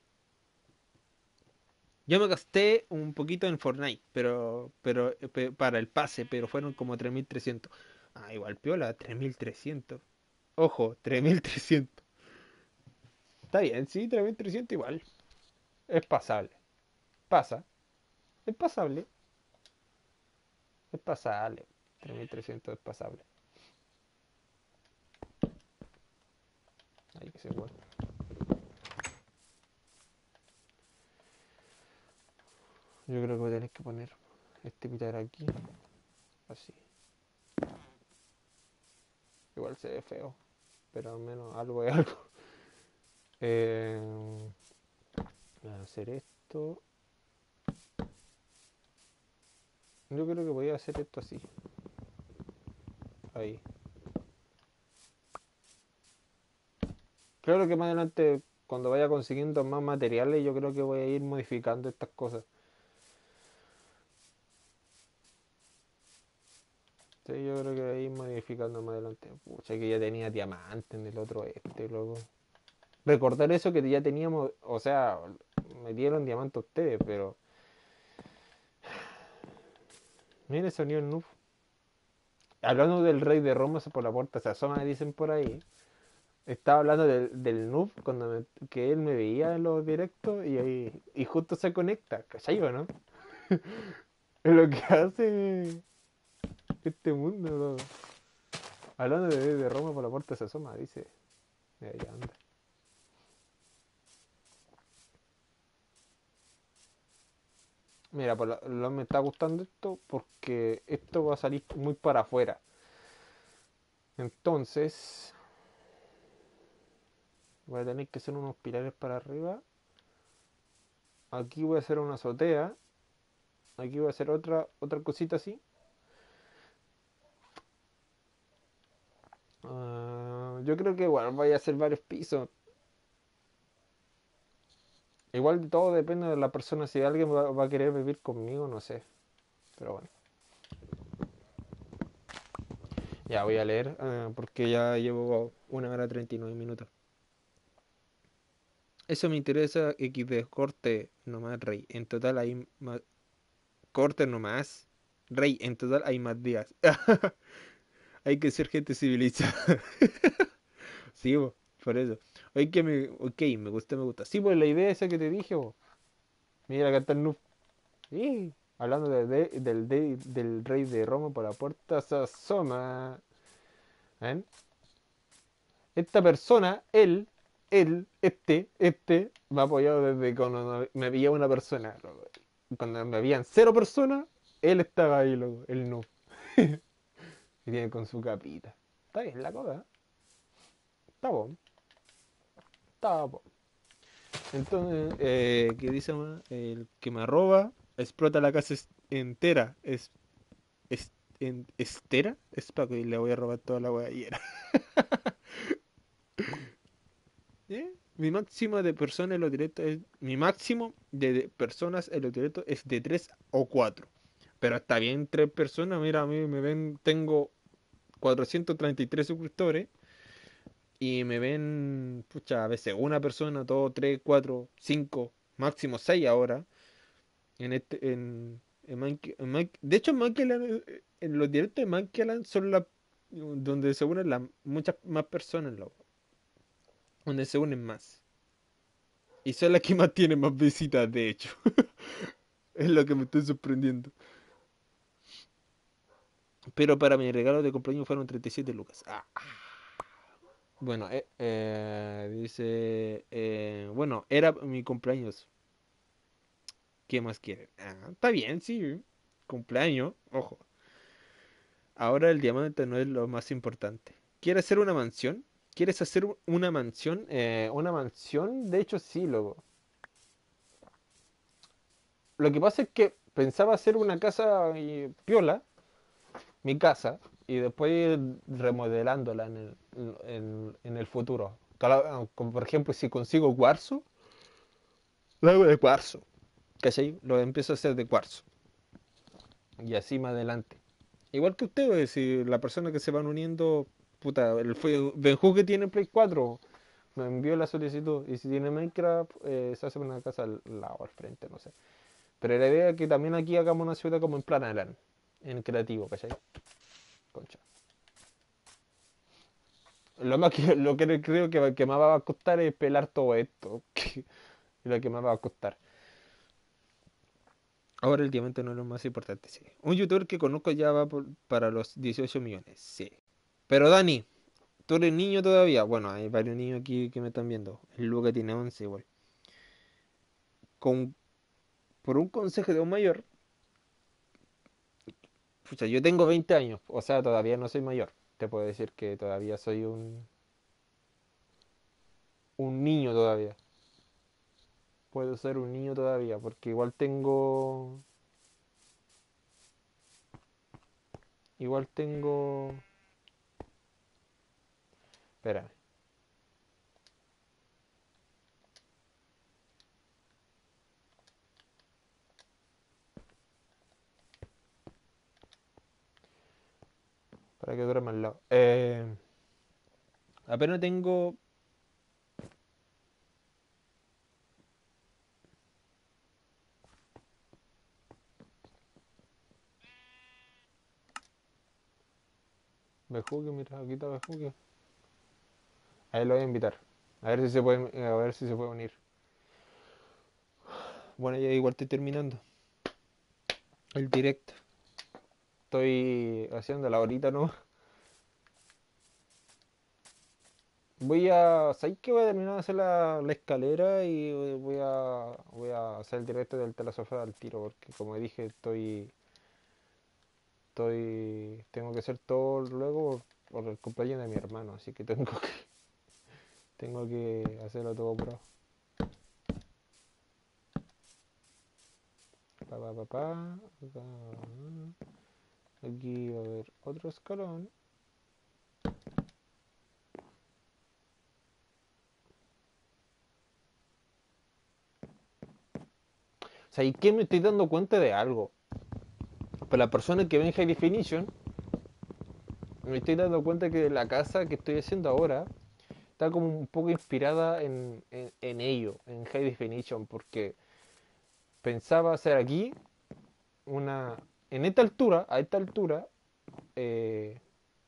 Yo me gasté un poquito en Fortnite, para el pase, pero fueron como 3.300. Ah, igual piola, 3.300. Ojo, 3.300. Está bien, sí, 3.300 igual. Es pasable. Pasa. Es pasable. Es pasable. 3.300 es pasable. Hay que ser bueno. Yo creo que voy a tener que poner este pilar aquí. Así. Igual se ve feo. Pero al menos algo es algo. Eh, Voy a hacer esto. Yo creo que voy a hacer esto así. Ahí. Claro que más adelante, cuando vaya consiguiendo más materiales, yo creo que voy a ir modificando estas cosas. Sí, yo creo que voy a ir modificando más adelante. Pucha, que ya tenía diamante en el otro loco. Recordar eso que ya teníamos, o sea, me dieron diamante a ustedes, pero... Mira ese sonido el noob. Hablando del rey de Roma, por la puerta se asoma, dicen por ahí. Estaba hablando del noob que él me veía en los directos y justo se conecta, ¿cachai o no? Es lo que hace este mundo, loco. Hablando de Roma, por la puerta se asoma, dice. Mira, ya anda. Mira, me está gustando esto porque esto va a salir muy para afuera. Entonces, voy a tener que hacer unos pilares para arriba. Aquí voy a hacer una azotea. Aquí voy a hacer otra cosita así. Yo creo que igual voy a hacer varios pisos. Igual de todo depende de la persona. Si alguien va a querer vivir conmigo, no sé. Pero bueno. Ya voy a leer porque ya llevo 1 hora 39 minutos. Eso me interesa, XD, corte nomás, rey. En total hay más... Corte nomás. Rey, en total hay más días. Hay que ser gente civilizada. Sí, bo, por eso. Oye, ok, me gusta, me gusta. Sí, pues la idea esa que te dije, bo. Mira, acá está el noob. Sí, hablando del rey de Roma por la puerta se asoma. ¿Ven? Esta persona, me ha apoyado desde cuando no me veía una persona, loco. Cuando me habían 0 personas, él estaba ahí, loco, el noob. Y viene con su capita. Está bien la cosa, ¿eh? Está bueno, está bueno. Entonces, ¿qué dice más? El que me roba explota la casa entera. en Estera, es para que le voy a robar toda la wea ayer. ¿Eh? Mi máximo de personas en los directos es. Mi máximo de personas en los directos es de 3 o 4. Pero está bien 3 personas. Mira, a mí me ven. Tengo 433 suscriptores. Y me ven. Pucha, a veces una persona, 2, 3, 4, 5, máximo 6 ahora. En este. De hecho, en Mankeland, en los directos de Mankeland son donde se unen muchas más personas. Donde se unen más. Y son las que más tienen más visitas, de hecho. Es lo que me estoy sorprendiendo. Pero para mi regalo de cumpleaños fueron 37 lucas. Bueno, dice... bueno, era mi cumpleaños. ¿Qué más quieren? Está bien, sí. Cumpleaños, ojo. Ahora el diamante no es lo más importante. ¿Quieres hacer una mansión? ¿Quieres hacer una mansión? Una mansión, de hecho, sí, loco. Lo que pasa es que pensaba hacer una casa piola, mi casa, y después ir remodelándola en el futuro. Como por ejemplo, si consigo cuarzo, lo hago de cuarzo. ¿Cachai? Lo empiezo a hacer de cuarzo. Y así más adelante. Igual que ustedes, si la persona que se van uniendo, puta, Benju que tiene Play 4, me envió la solicitud. Y si tiene Minecraft, se hace una casa al lado, al frente, no sé. Pero la idea es que también aquí hagamos una ciudad como en plan Alan, en creativo, ¿cachai? Concha. Lo que creo que me va a costar es pelar todo esto. Es lo que me va a costar. Ahora el diamante no es lo más importante, sí. Un youtuber que conozco ya va para los 18 millones, sí. Pero Dani, tú eres niño todavía. Bueno, hay varios niños aquí que me están viendo. El Luca tiene 11 igual. Con, por un consejo de un mayor, pucha, yo tengo 20 años, o sea, todavía no soy mayor. Te puedo decir que todavía soy un niño todavía. Puedo ser un niño todavía, porque igual tengo. Igual tengo. Espérame. Para que duerma al lado. Apenas tengo. Bejuque, mira, aquí está Bejuque. A él lo voy a invitar. A ver si se puede, a ver si se puede unir. Bueno, ya igual estoy terminando el directo. Estoy haciendo la horita, ¿no? ¿Sabes qué? Voy a terminar de hacer la escalera y voy a hacer el directo del Telasofá al tiro, porque como dije, tengo que hacer todo luego por el cumpleaños de mi hermano, así que tengo que hacerlo todo por pa, pa, pa, pa, acá. Aquí va a haber otro escalón. ¿Sabes qué? Me estoy dando cuenta de algo. Para la persona que ve en High Definition, me estoy dando cuenta que la casa que estoy haciendo ahora está como un poco inspirada en ello, en High Definition, porque pensaba hacer aquí una. En esta altura, a esta altura, eh,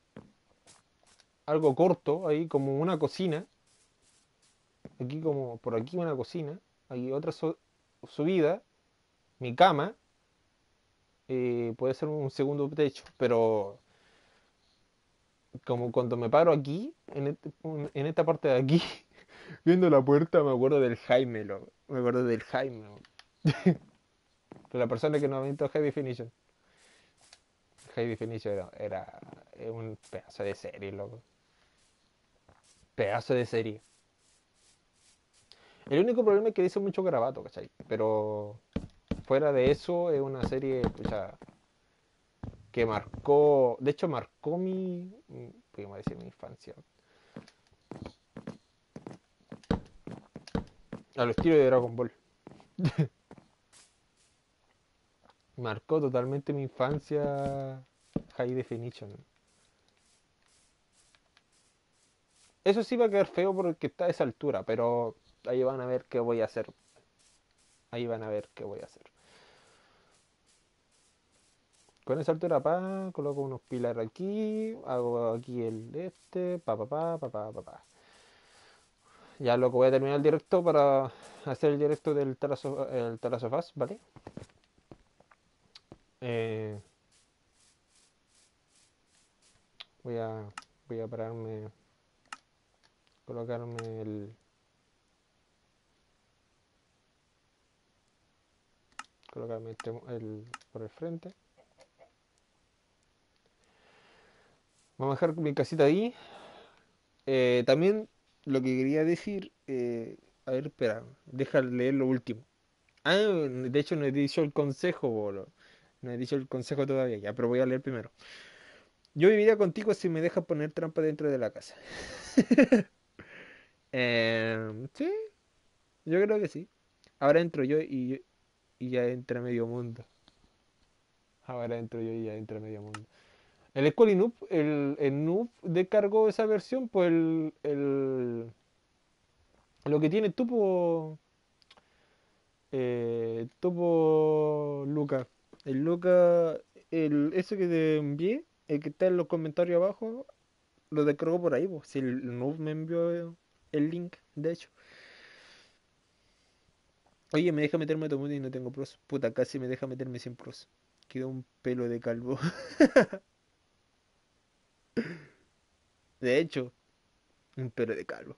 algo corto, ahí como una cocina, aquí como por aquí una cocina, hay otra subida, mi cama, puede ser un segundo techo, pero como cuando me paro aquí, en esta parte de aquí, viendo la puerta, me acuerdo del Jaime, me acuerdo del Jaime, de la persona que nos inventó High Definition. High Definition era un pedazo de serie, loco. Pedazo de serie. El único problema es que dice mucho garabato, ¿cachai? Pero fuera de eso, es una serie, pucha, que marcó, de hecho marcó podríamos decir, mi infancia. Al estilo de Dragon Ball. Marcó totalmente mi infancia High Definition. Eso sí va a quedar feo porque está a esa altura, pero ahí van a ver qué voy a hacer. Ahí van a ver qué voy a hacer. Con esa altura, coloco unos pilares aquí, hago aquí el pa. Ya lo que voy a terminar el directo para hacer el directo del Terrace of Us, ¿vale? Eh, voy a voy a pararme, colocarme colocarme por el frente. Vamos a dejar mi casita ahí. También lo que quería decir, a ver, espera, deja leer lo último. Ah, de hecho no he dicho el consejo, boludo. No he dicho el consejo todavía, ya, pero voy a leer primero. Yo viviría contigo si me dejas poner trampa dentro de la casa. Sí, yo creo que sí. Ahora entro yo y ya entra medio mundo. Ahora entro yo y ya entra medio mundo. El Scully Noob, el Noob descargó esa versión, pues lo que tiene Tupo Luca. El Luca, ese que te envié, el que está en los comentarios abajo, lo descargó por ahí, pues. Si el Noob me envió el link, de hecho. Oye, me deja meterme a Tomuti y no tengo pros. Puta, casi me deja meterme sin pros. Quedó un pelo de calvo. De hecho, un pelo de calvo.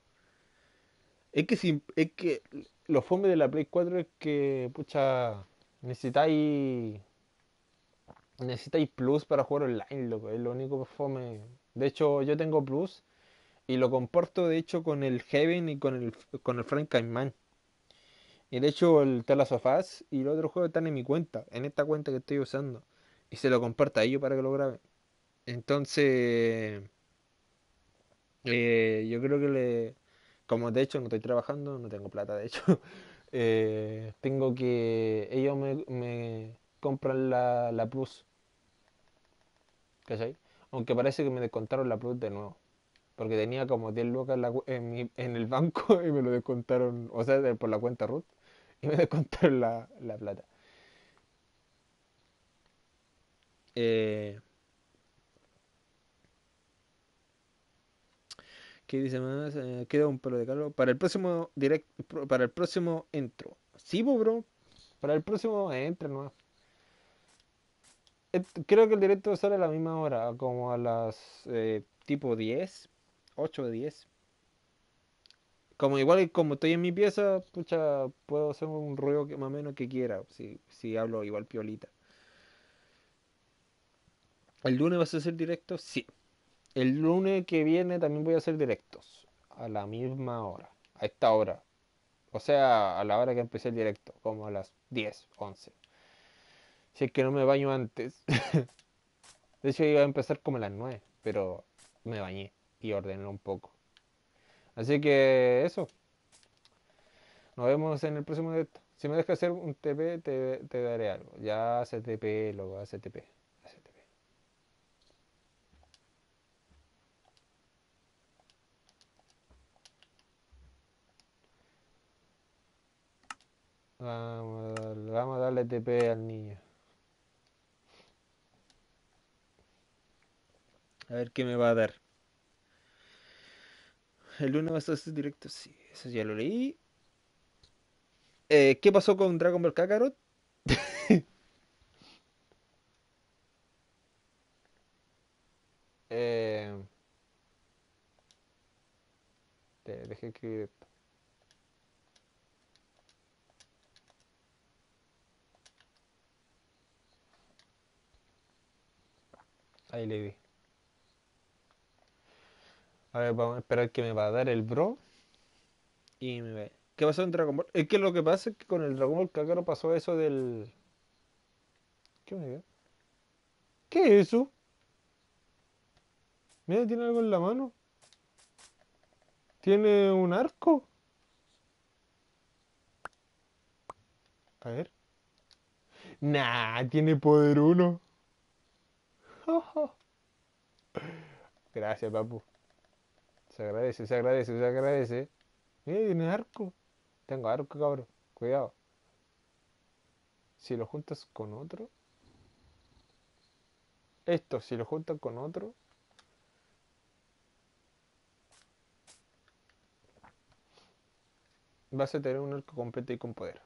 Es que lo fome de la Play 4 es que, pucha, necesitáis necesitáis Plus para jugar online, loco. Es lo único fome. De hecho, yo tengo Plus y lo comparto, de hecho, con el Heaven y con el Frankenstein. Y de hecho, el The Last of Us y los otros juegos están en mi cuenta, en esta cuenta que estoy usando. Y se lo comparto a ellos para que lo graben. Entonces, yo creo que como de hecho no estoy trabajando, no tengo plata, de hecho, tengo que... Ellos me compran la Plus, ¿cachai? Aunque parece que me descontaron la Plus de nuevo. Porque tenía como 10 lucas en el banco y me lo descontaron, o sea, por la cuenta Ruth, y me descontaron la plata. Eh, ¿Qué dice más? Queda un pelo de calvo. Para el próximo entro. Sí, po, bro. Para el próximo entro, ¿no? Creo que el directo sale a la misma hora, como a las tipo 10, 8 o 10. Como igual como estoy en mi pieza, pucha, puedo hacer un ruido que más o menos que quiera, si hablo igual piolita. ¿El lunes vas a hacer directo? Sí. El lunes que viene también voy a hacer directos. A la misma hora. A esta hora. O sea, a la hora que empecé el directo. Como a las 10, 11. Si es que no me baño antes. De hecho iba a empezar como a las 9. Pero me bañé y ordené un poco. Así que eso. Nos vemos en el próximo directo. Si me dejas hacer un TP, te daré algo. Ya hace TP, luego hace TP. Hace TP. Vamos a darle TP al niño. A ver qué me va a dar. El lunes vas a hacer directo. Sí, eso ya lo leí. ¿Qué pasó con Dragon Ball Kakarot? Eh, Dejé escribir esto. Ahí le di. A ver, vamos a esperar que me va a dar el bro. Y me ve. ¿Qué pasó en Dragon Ball? Es que lo que pasa es que con el Dragon Ball Kakarot pasó eso del. ¿Qué me dio? ¿Qué es eso? Mira, tiene algo en la mano. ¿Tiene un arco? A ver. Nah, tiene poder uno. Gracias, papu. Se agradece, se agradece, se agradece. Mira, tiene arco. Tengo arco, cabrón. Cuidado. Si lo juntas con otro. Esto, si lo juntas con otro. Vas a tener un arco completo y con poder.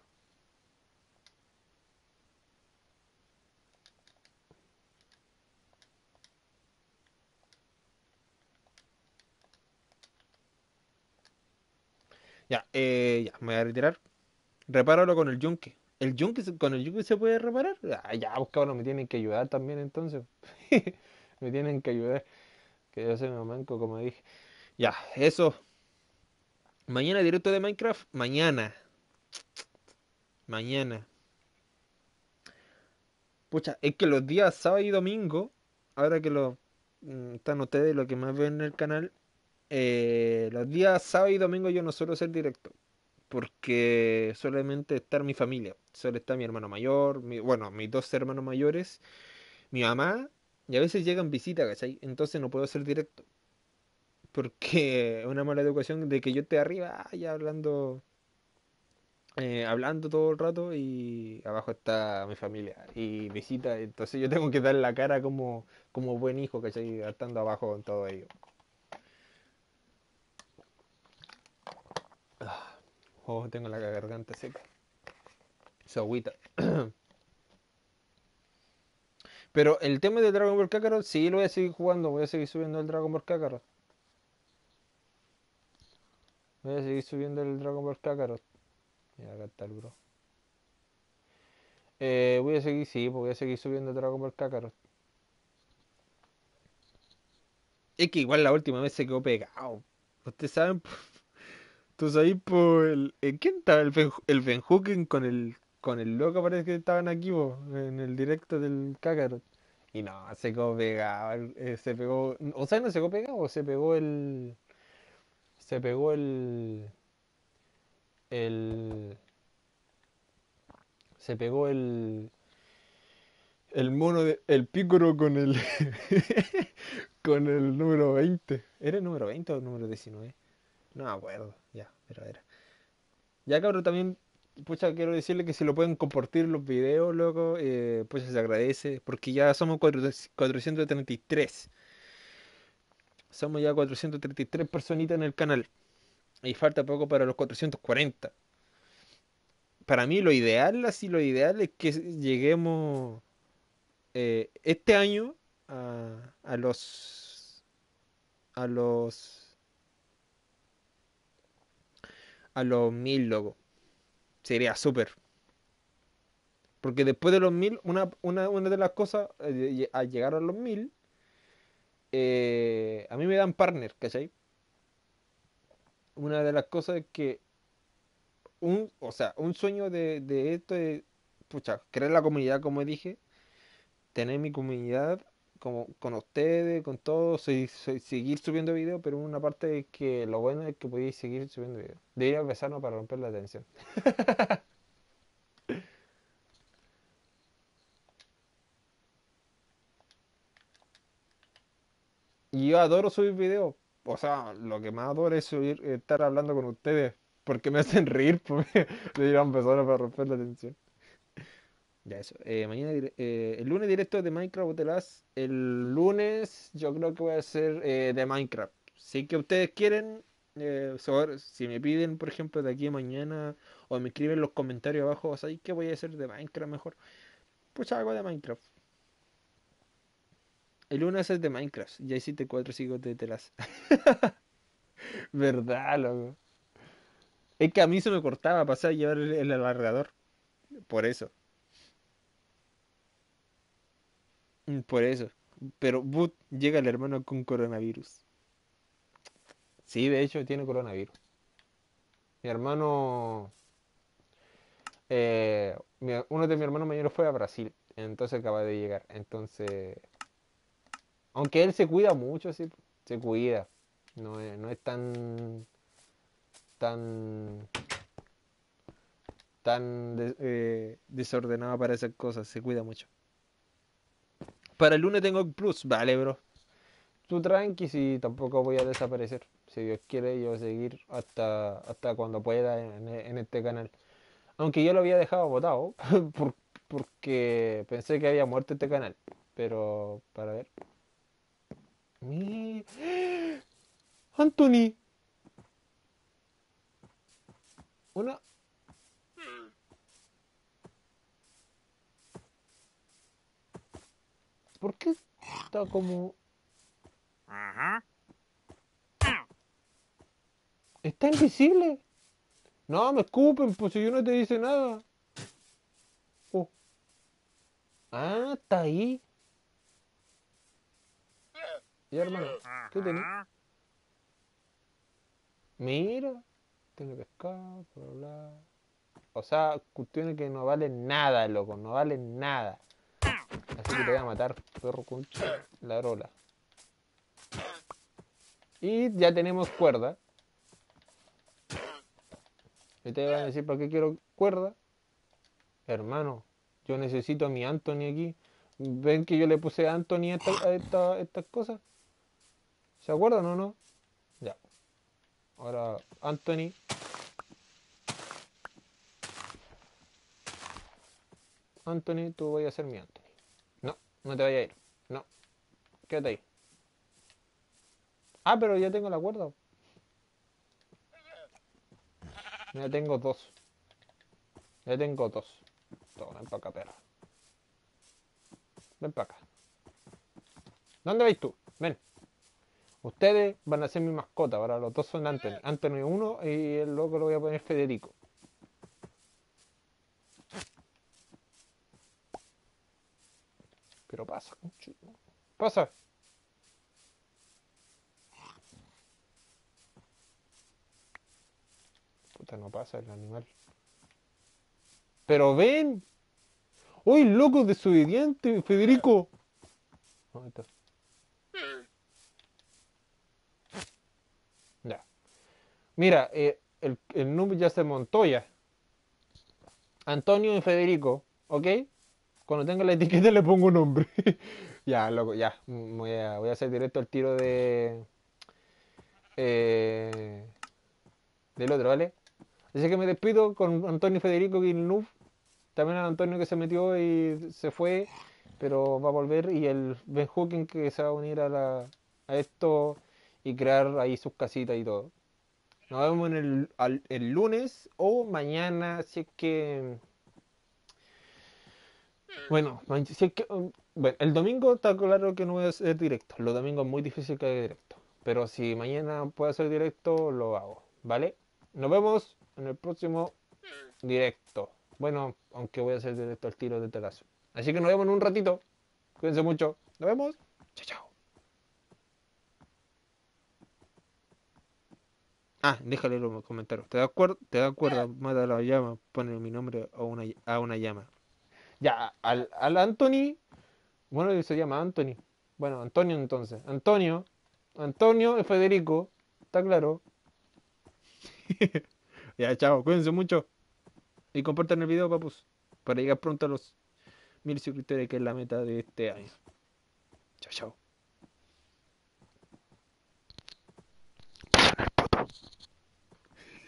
Ya, ya, me voy a retirar. Repáralo con el yunque. ¿Con el yunque se puede reparar? Ah, ya, pues cabrón, me tienen que ayudar también entonces. Me tienen que ayudar. Que yo soy un manco, como dije. Ya, eso. Mañana directo de Minecraft. Mañana. Mañana. Pucha, es que los días sábado y domingo, ahora que lo están ustedes, lo que más ven en el canal, los días sábado y domingo yo no suelo hacer directo. Porque solamente está mi familia. Solo está mi hermano mayor, bueno, mis dos hermanos mayores, mi mamá, y a veces llegan visitas, ¿cachai? Entonces no puedo hacer directo. Porque es una mala educación de que yo esté arriba, ya hablando todo el rato y abajo está mi familia y visita. Entonces yo tengo que dar la cara como buen hijo, ¿cachai? Estando abajo con todo ello. Ah, oh, tengo la garganta seca. Su agüita. Pero el tema de Dragon Ball Kakarot, sí lo voy a seguir jugando, voy a seguir subiendo el Dragon Ball Kakarot. Voy a seguir subiendo el Dragon Ball Kakarot. Mira, acá está el bro. Voy a seguir, sí, pues voy a seguir subiendo el Dragon Ball Kakarot. Es que igual la última vez se quedó pegado. Ustedes saben, tú sabes por ¿quién estaba? El Benjuken con el loco parece que estaban aquí, po, en el directo del Kakarot. Y no, se quedó pegado. Se pegó. O sea, no se quedó pegado, se pegó el. Se pegó el. Se pegó el mono el pícoro con el con el número 20. ¿Era el número 20 o el número 19? No me acuerdo, ya, pero era. Ya cabrón, también, pucha, quiero decirle que si lo pueden compartir los videos, loco, pues se agradece, porque ya somos 433. Somos ya 433 personitas en el canal. Y falta poco para los 440. Para mí lo ideal, así lo ideal es que lleguemos este año a a los a los 1000, loco. Sería súper. Porque después de los 1000, una de las cosas, al llegar a los 1000, a mí me dan partner, ¿cachai? Una de las cosas es que, o sea, un sueño de esto es, pucha, crear la comunidad, como dije, tener mi comunidad como con ustedes, con todos, seguir subiendo videos, pero una parte es que lo bueno es que podéis seguir subiendo videos. Debería empezarnos para romper la atención. Y yo adoro subir videos. O sea, lo que más adoro es subir, estar hablando con ustedes. Porque me hacen reír, pues. Debería empezar para romper la atención. Ya eso. Mañana, el lunes directo de Minecraft o El lunes yo creo que voy a hacer de Minecraft. Si que ustedes quieren, si me piden, por ejemplo, de aquí a mañana o me escriben en los comentarios abajo, o sea, ¿qué voy a hacer de Minecraft mejor? Pues algo de Minecraft. El lunes es de Minecraft. Ya hiciste 4 o 5 de telas. ¿Verdad, loco? Es que a mí se me cortaba pasar a llevar el alargador. Por eso. Por eso. Pero llega el hermano con coronavirus. Sí, de hecho tiene coronavirus. Mi hermano, uno de mis hermanos mayores fue a Brasil, entonces acaba de llegar. Entonces, Aunque él se cuida mucho, sí, se cuida. No es tan, desordenado para esas cosas, se cuida mucho. Para el lunes tengo plus, vale, bro. Tú tranqui, si tampoco voy a desaparecer. Si Dios quiere, yo voy a seguir hasta cuando pueda en este canal. Aunque yo lo había dejado botado por- porque pensé que había muerto este canal. Pero, para ver. Mi... Anthony, una... ¿Por qué está como... ¿Está invisible? No, me escupen, pues si yo no te dice nada. Oh. Ah, está ahí. Ya, hermano, ¿qué tenés? Mira, tiene pescado, bla, bla. O sea, cuestiones que no valen nada, loco, no valen nada. Así que te voy a matar, perro concho, la rola. Y ya tenemos cuerda. Y te van a decir, ¿para qué quiero cuerda? Hermano, yo necesito a mi Anthony aquí. ¿Ven que yo le puse a Anthony estas cosas? ¿Se acuerdan o no? Ya. Ahora, Anthony. Anthony, tú vas a ser mi Anthony. No, no te vayas a ir. No, quédate ahí. Ah, pero ya tengo la cuerda. Ya tengo dos. Ya tengo dos. Toma, ven para acá, perro. Ven para acá. ¿Dónde vais tú? Ven. Ustedes van a ser mi mascota. Ahora los dos son Anthony. Anthony uno y el loco lo voy a poner Federico. Pero pasa, concho. Pasa. Puta, no pasa el animal. Pero ven. ¡Uy, loco desobediente, Federico! ¿Dónde está? Ya. Mira, el noob ya se montó ya. Antonio y Federico, ¿ok? Cuando tenga la etiqueta le pongo nombre. Ya, loco, ya. Voy a hacer directo el tiro eh, del otro, ¿vale? Así que me despido con Antonio y Federico y el noob. También a Antonio que se metió y se fue, pero va a volver. Y el Ben Hooking que se va a unir a esto y crear ahí sus casitas y todo. Nos vemos el lunes o mañana, si es que... Bueno, si es que... Bueno, el domingo está claro que no voy a hacer directo. Los domingos es muy difícil que haga directo. Pero si mañana puedo hacer directo, lo hago. ¿Vale? Nos vemos en el próximo directo. Bueno, aunque voy a hacer directo al tiro de telazo. Así que nos vemos en un ratito. Cuídense mucho. Nos vemos. Chao, chao. Ah, déjale los comentarios. ¿Te da acuerdo? ¿Te da acuerdo? Mata a la llama. Pone mi nombre a una llama. Ya, al Anthony. Bueno, se llama Anthony. Bueno, Antonio entonces. Antonio y Federico. ¿Está claro? Ya, chao. Cuídense mucho. Y compartan el video, papus. Para llegar pronto a los 1000 suscriptores, que es la meta de este año. Chao, chao.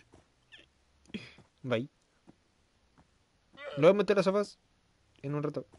Bye. Lo voy a meter a sofás en un rato.